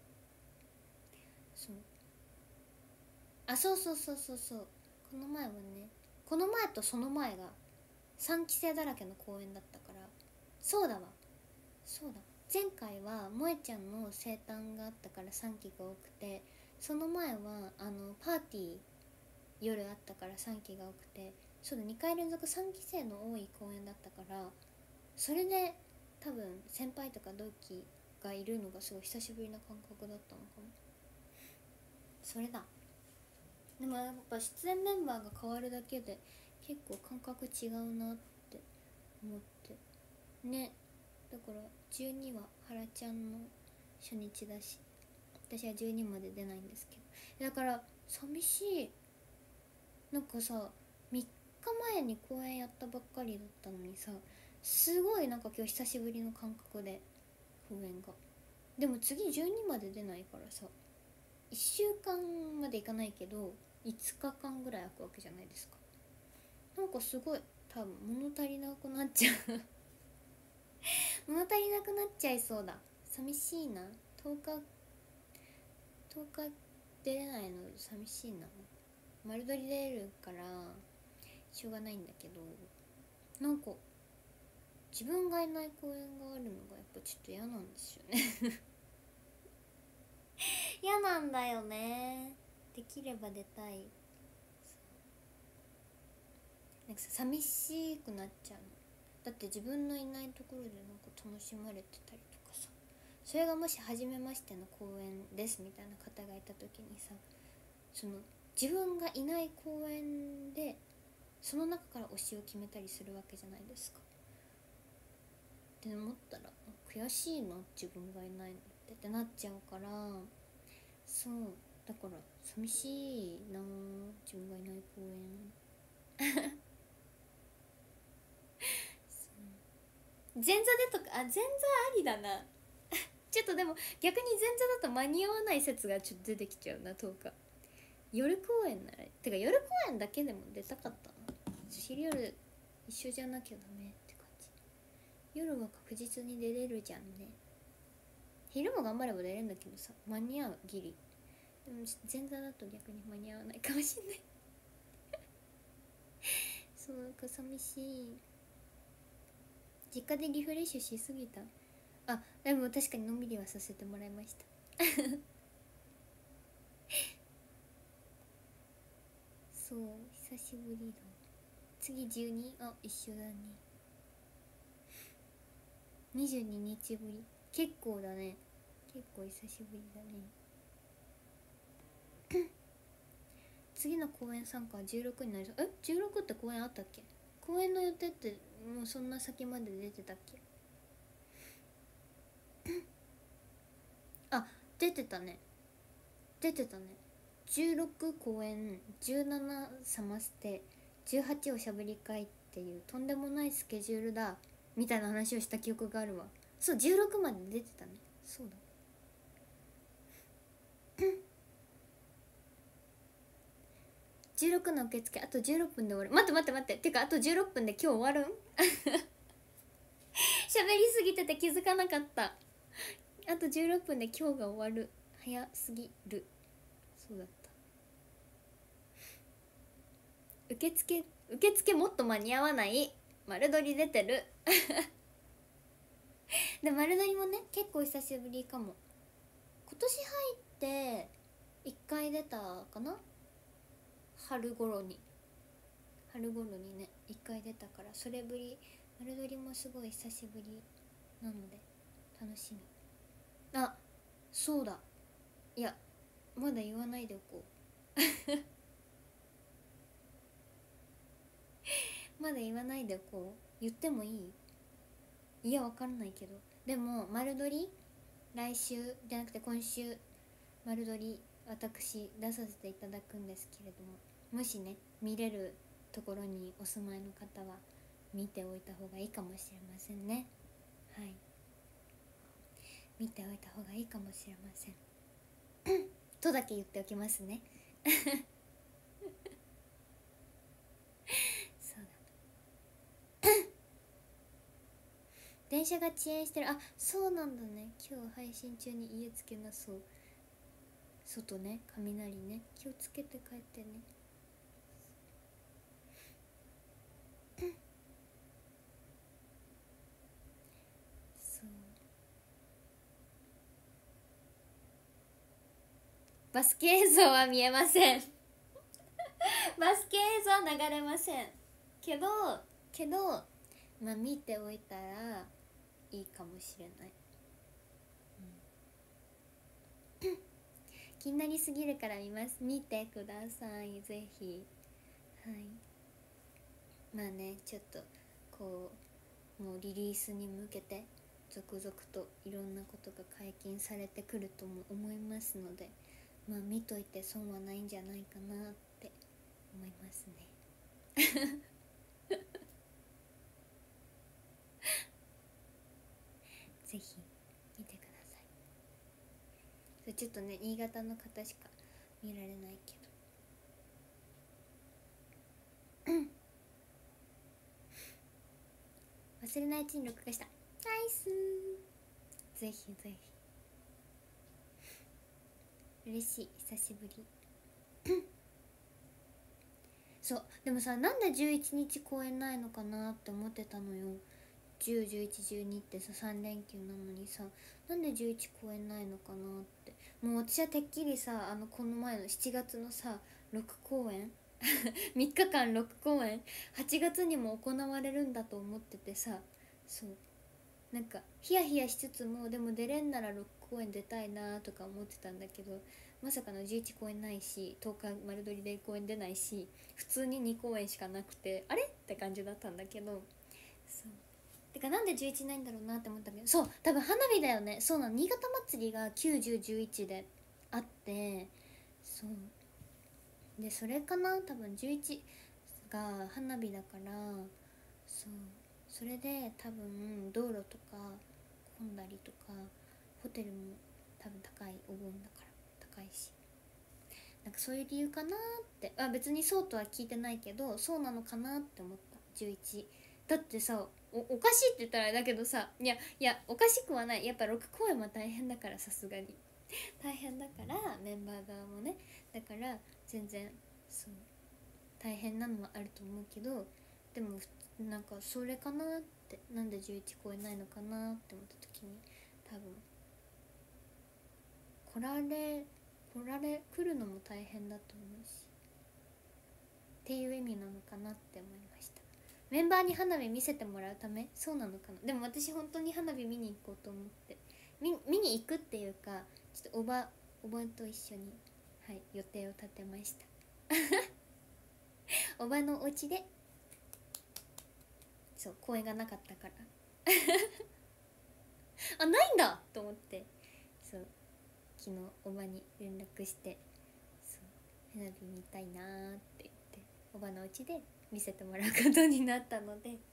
そう、あ、そうそうそうそうそう、この前はね、この前とその前が3期生だらけの公演だったから。そうだわ、そうだ、前回は萌ちゃんの生誕があったから3期が多くて、その前はパーティー夜あったから3期が多くて、そうだ、2回連続3期生の多い公演だったから、それで多分先輩とか同期がいるのがすごい久しぶりな感覚だったのかも。それだ。でもやっぱ出演メンバーが変わるだけで結構感覚違うなって思ってね。だから12は原ちゃんの初日だし、私は12まで出ないんですけど、だから寂しい。なんかさ、3日前に公演やったばっかりだったのにさ、すごいなんか今日久しぶりの感覚で公演が。でも次12まで出ないからさ、1週間までいかないけど5日間ぐらい空くわけじゃないですか。なんかすごい多分物足りなくなっちゃう物足りなくなっちゃいそうだ。寂しいな。10日出れないの寂しいな。丸取り出るからしょうがないんだけど、なんか自分がいない公演があるのがやっぱちょっと嫌なんですよね嫌なんだよね。できれば出たい。なんかさ、寂しくなっちゃうの。だって自分のいないところでなんか楽しまれてたりとかさ、それがもし初めましての公演ですみたいな方がいた時にさ、その自分がいない公演でその中から推しを決めたりするわけじゃないですか。って思ったら悔しいな、自分がいないのってなっちゃうから。そうだから寂しいな、自分がいない公演前座でとか、前座ありだなちょっとでも逆に前座だと間に合わない説がちょっと出てきちゃうな、10日。夜公演なら、てか夜公演だけでも出たかったな。昼夜一緒じゃなきゃダメって感じ。夜は確実に出れるじゃんね。昼も頑張れば出れるんだけどさ、間に合うギリ。でも前座だと逆に間に合わないかもしんないそう、なんか寂しい。実家でリフレッシュしすぎた。あ、でも確かにのんびりはさせてもらいましたそう、久しぶりだ。次12、あ、一緒だね。22日ぶり、結構だね。結構久しぶりだね次の公演参加は16になりそう。16って公演あったっけ？公演の予定ってもうそんな先まで出てたっけ？あ、出てたね。出てたね。16公演、17サマステ、18おしゃべり会っていうとんでもないスケジュールだみたいな話をした記憶があるわ。そう、16まで出てたね。そうだ16の受付あと16分で終わる。待って待って待って、てかあと16分で今日終わるん喋りすぎてて気づかなかった。あと16分で今日が終わる。早すぎる。そうだった。受付もっと間に合わない。丸取り出てるで丸取りもね結構久しぶりかも。今年入って1回出たかな。春頃にね1回出たから、それぶり。丸取りもすごい久しぶりなので楽しみ。あ、そうだ、いやまだ言わないでおこうまだ言わないでおこう。言ってもいい？いやわかんないけど、でも丸取り来週じゃなくて今週丸取り私出させていただくんですけれども、もしね見れるところにお住まいの方は見ておいた方がいいかもしれませんね。はい、見ておいた方がいいかもしれませんとだけ言っておきますねそうだ電車が遅延してる。あ、そうなんだね。今日配信中に家つけなそう。外ね、雷ね、気をつけて帰ってねそう、バスケ映像は見えませんバスケ映像は流れませんけどまあ見ておいたらいいかもしれない、気になりすぎるから見ます。見てください、ぜひ。はい、まあね、ちょっとこうもうリリースに向けて続々といろんなことが解禁されてくるとも思いますので、まあ見といて損はないんじゃないかなって思いますねぜひ見てください。それちょっとね、新潟の方しか見られないけど忘れないうちに録画した。ナイスー、ぜひぜひ。嬉しい、久しぶりそう、でもさ、なんで11日公演ないのかなって思ってたのよ。10、11、12ってさ3連休なのにさ、なんで11公演ないのかなって。もう私はてっきりさ、この前の7月のさ6公演3日間6公演8月にも行われるんだと思っててさ、そう、なんかヒヤヒヤしつつも、でも出れんなら6公演出たいなとか思ってたんだけど、まさかの11公演ないし、10日丸撮りで公演出ないし、普通に2公演しかなくて、あれって感じだったんだけど、そうてかなんで11ないんだろうなって思ったけど、そう、多分花火だよね。そうなの、新潟祭りが9、10、11であって、そうで、それかな、多分11が花火だから、そう、それで多分道路とか混んだりとか、ホテルも多分高い、お盆だから高いし、なんかそういう理由かなって。あ、別にそうとは聞いてないけど、そうなのかなって思った。11だってさ、おかしいって言ったらあれだけどさ、いやおかしくはない。やっぱ6公演も大変だから、さすがに大変だから、メンバー側もね。だから全然そう、大変なのはあると思うけど、でもなんかそれかなって、なんで11公演ないのかなって思った時に、多分来るのも大変だと思うしっていう意味なのかなって思いました。メンバーに花火見せてもらうため、そうなのかな。でも私本当に花火見に行こうと思って、見に行くっていうか、ちょっとおばと一緒に、はい、予定を立てましたおばのお家で、そう、公園がなかったからあ、ないんだと思って、そう、昨日おばに連絡して、そう、花火見たいなーって言っておばのお家で見せてもらうことになったので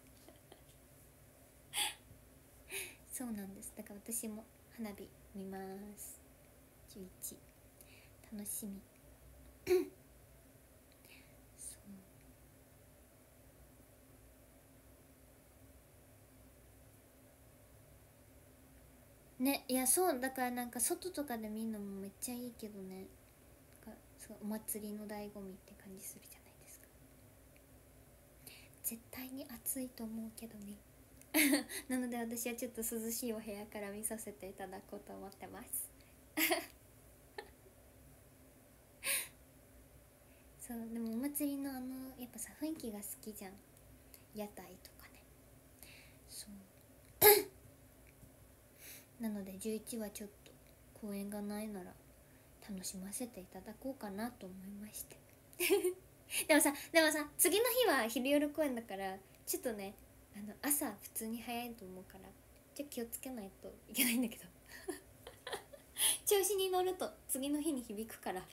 そうなんです。だから私も花火見ます。11楽しみそうね、いや、そうだから、なんか外とかで見るのもめっちゃいいけどね、なんかそう、お祭りの醍醐味って感じするじゃないですか。絶対に暑いと思うけどねなので私はちょっと涼しいお部屋から見させていただこうと思ってますそう、でもお祭りのやっぱさ、雰囲気が好きじゃん、屋台とかね。そうなので11はちょっと公演がないなら楽しませていただこうかなと思いましてでもさ次の日は昼夜公演だから、ちょっとね、朝普通に早いと思うから、ちょっと気をつけないといけないんだけど調子に乗ると次の日に響くから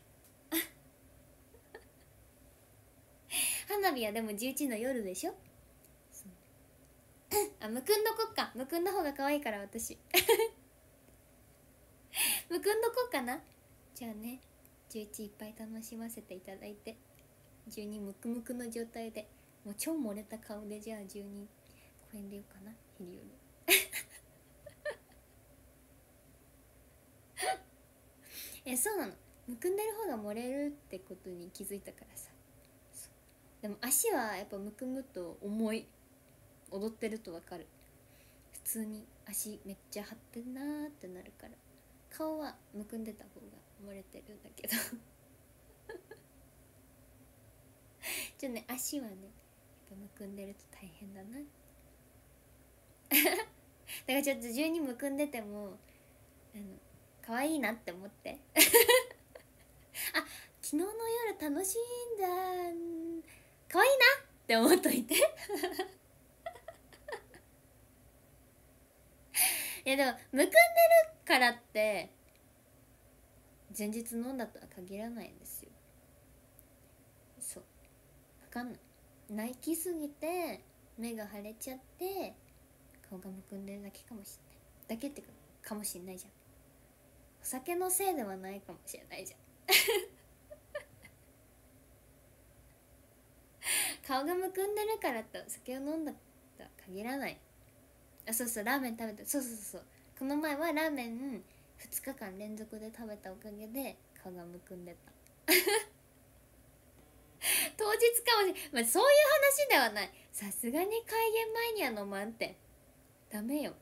花火はでも11の夜でしょ。そうあ、むくんどこっか、むくんだ方が可愛いから私むくんどこっかな。じゃあね、 11いっぱい楽しませていただいて、12ムクムクの状態でもう超漏れた顔で、じゃあ12これでようかな、ヘリよりそうなの、むくんでる方が漏れるってことに気づいたからさ。でも足はやっぱむくむと重い、踊ってるとわかる。普通に足めっちゃ張ってんなーってなるから、顔はむくんでた方が漏れてるんだけどちょっとね、足はねやっぱむくんでると大変だなだからちょっと12むくんでても可愛いなって思ってあ、昨日の夜楽しいんだ、可愛いなって思っといていやでもむくんでるからって前日飲んだとは限らないんですよ。そう、分かんない、泣きすぎて目が腫れちゃって顔がむくんでるだけかもしれない、だけってかもしれないじゃん。お酒のせいではないかもしれないじゃん顔がむくんでるからってお酒を飲んだとは限らない。あ、そうそう、ラーメン食べた、そうそうそう、この前はラーメン2日間連続で食べたおかげで顔がむくんでた当日かもしれない、まあ、そういう話ではない。さすがに開演前には飲まんってダメよ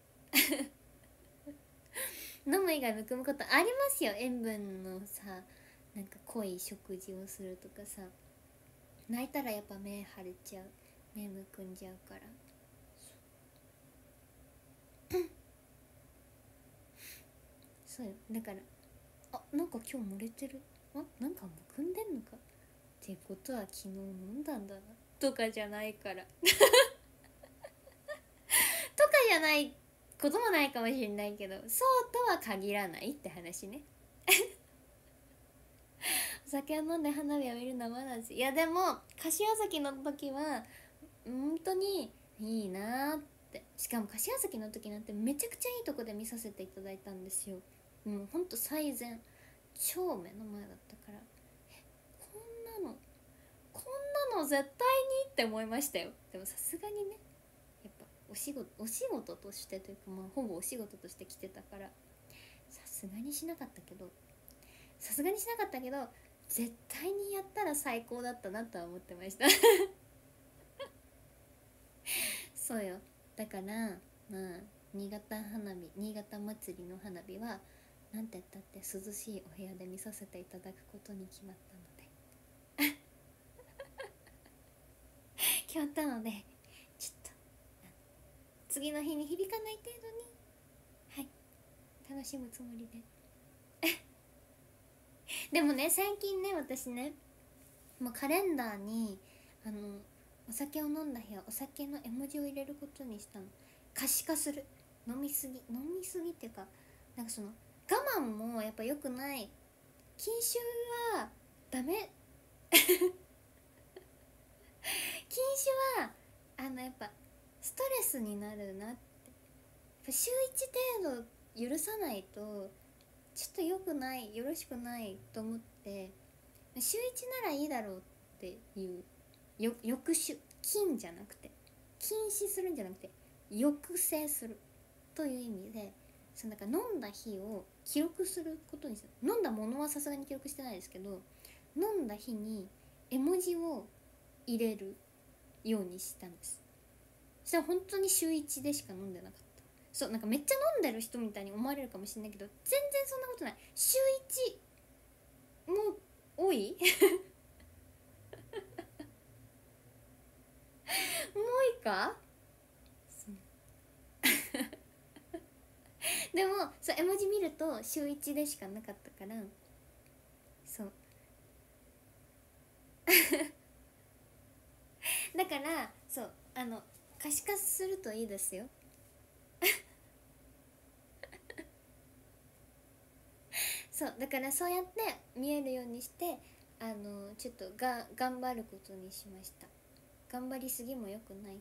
飲む以外むくむことありますよ。塩分のさ、なんか濃い食事をするとかさ、泣いたらやっぱ目腫れちゃう、目むくんじゃうからそうよ。だからあ、なんか今日漏れてる、あ、なんかむくんでんのかってことは昨日飲んだんだなとかじゃないからとかじゃないこともないかもしれないけど、そうとは限らないって話ねお酒を飲んで花火を見るのはまだです。いやでも柏崎の時は本当にいいなーって。しかも柏崎の時なんてめちゃくちゃいいとこで見させていただいたんですよ。もうほんと最善、超目の前だったから、こんなの絶対にって思いましたよ。でもさすがにね、やっぱお仕事としてというか、まあほぼお仕事として来てたからさすがにしなかったけど、絶対にやったら最高だったなとは思ってましたそうよ。だからまあ新潟祭りの花火はなんて言ったって涼しいお部屋で見させていただくことに決まったので決まったので、ちょっと次の日に響かない程度に、はい、楽しむつもりででもね、最近ね、私ね、もうカレンダーにお酒を飲んだ日はお酒の絵文字を入れることにしたの。可視化する。飲みすぎっていうか、なんかその我慢もやっぱ良くない、禁酒はダメ禁酒はやっぱストレスになるなって。週1程度許さないとちょっと良くない、よろしくないと思って、週1ならいいだろうっていう抑止、禁じゃなくて禁止するんじゃなくて抑制するという意味で、そのなんか飲んだ日を記録することにする。飲んだものはさすがに記録してないですけど、飲んだ日に絵文字を入れるようにしたんです。そしたら本当に週1でしか飲んでなかった。そう、なんかめっちゃ飲んでる人みたいに思われるかもしれないけど、全然そんなことない。週1も多いもういいかでもそう絵文字見ると週1でしかなかったから、そうだからそう可視化するといいですよそうだからそうやって見えるようにしてちょっと頑張ることにしました。頑張りすぎも良くない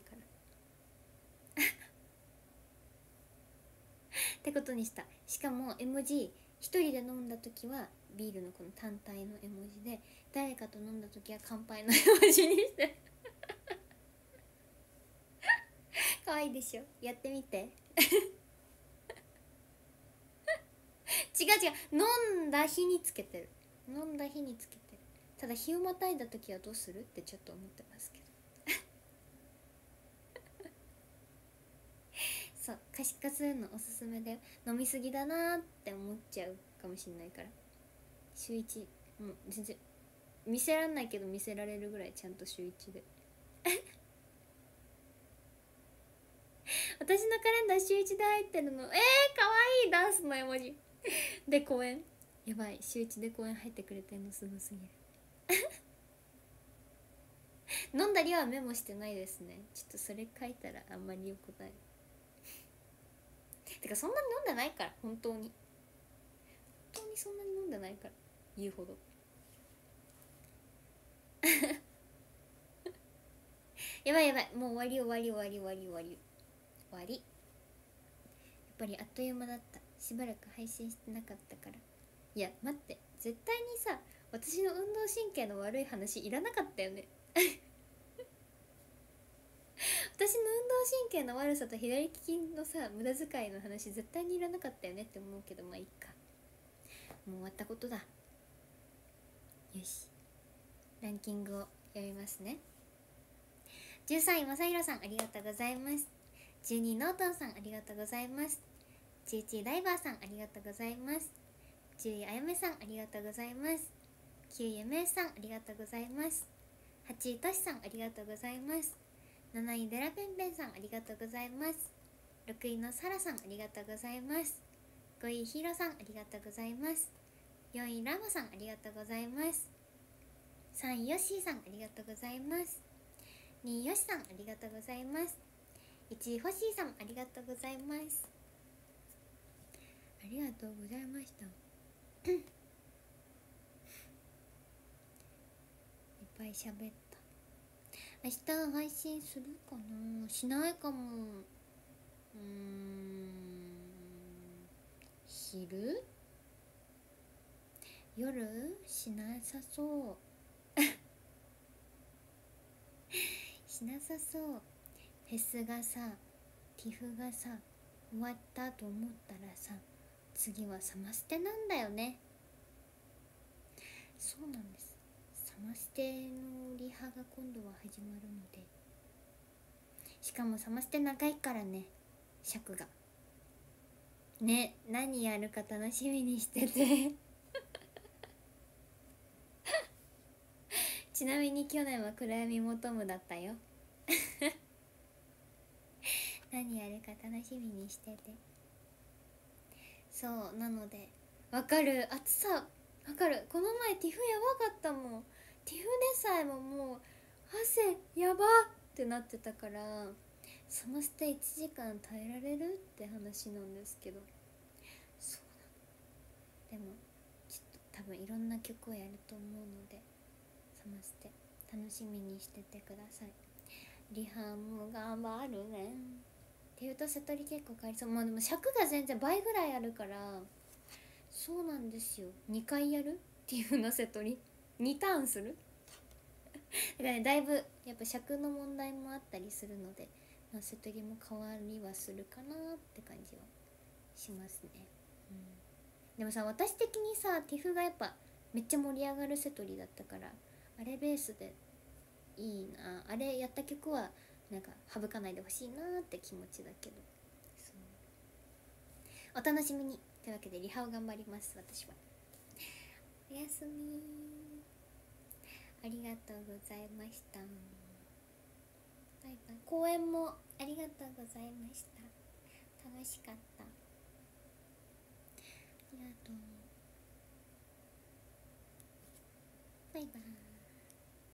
からってことにした。しかも絵文字一人で飲んだ時はビールのこの単体の絵文字で、誰かと飲んだ時は乾杯の絵文字にして可愛いでしょ。やってみて違う違う、飲んだ日につけてる。飲んだ日につけてる。ただ日をまたいだ時はどうするってちょっと思ってますけどそう、可視化するのおすすめだよ。飲みすぎだなーって思っちゃうかもしんないから。週1、もう全然見せらんないけど見せられるぐらいちゃんと週1で私のカレンダー週1で入ってるの。かわいいダンスの絵文字で公演、やばい、週1で公演入ってくれてんのすごすぎる飲んだりはメモしてないですね。ちょっとそれ書いたらあんまりよくないてかそんなに飲んでないから、本当にそんなに飲んでないから言うほどやばいやばい、もう終わりやっぱりあっという間だった。しばらく配信してなかったから。いや待って、絶対にさ、私の運動神経の悪い話いらなかったよね私の運動神経の悪さと左利きのさ無駄遣いの話絶対にいらなかったよねって思うけど、まあいいか、もう終わったことだ。よし、ランキングを読みますね。13位まさひろさん、ありがとうございます。12位ノートンさん、ありがとうございます。11位ダイバーさん、ありがとうございます。10位あやめさん、ありがとうございます。9位やめさん、ありがとうございます。8位としさん、ありがとうございます。7位デラペンペンさん、ありがとうございます。6位のサラさん、ありがとうございます。5位ヒロさん、ありがとうございます。4位ラマさん、ありがとうございます。3位ヨッシーさん、ありがとうございます。2位ヨシさん、ありがとうございます。1位ホッシーさん、ありがとうございます。ありがとうございましたいっぱい喋った。明日配信するかな、しないかも。昼夜しなさそうしなさそう。フェスがさ、ティフがさ終わったと思ったらさ、次はサマステなんだよね。そうなんです、サマステのリハが今度は始まるので、しかもサマステ長いからね、尺がね、何やるか楽しみにしててちなみに去年は暗闇求むだったよ何やるか楽しみにしてて。そうなので、わかる、暑さわかる。この前ティフやばかったもん。ティフでさえももう汗やばってなってたから、サマステ1時間耐えられるって話なんですけど、そうなの。でもちょっと多分いろんな曲をやると思うので、サマステ楽しみにしててください。リハも頑張るねっていうと瀬戸り結構変わりそう。まあでも尺が全然倍ぐらいあるから、そうなんですよ、2回やるっていうの瀬戸り2ターンするだからね、だいぶやっぱ尺の問題もあったりするので、まあ、瀬戸りも変わりはするかなって感じはしますね、でもさ、私的にさティフがやっぱめっちゃ盛り上がる瀬戸りだったから、あれベースでいいな、あれやった曲はなんか省かないでほしいなって気持ちだけど、お楽しみに。というわけでリハを頑張ります私は。おやすみ、ありがとうございました。バイバイ。公演もありがとうございました。楽しかった。ありがとう。バイバイ。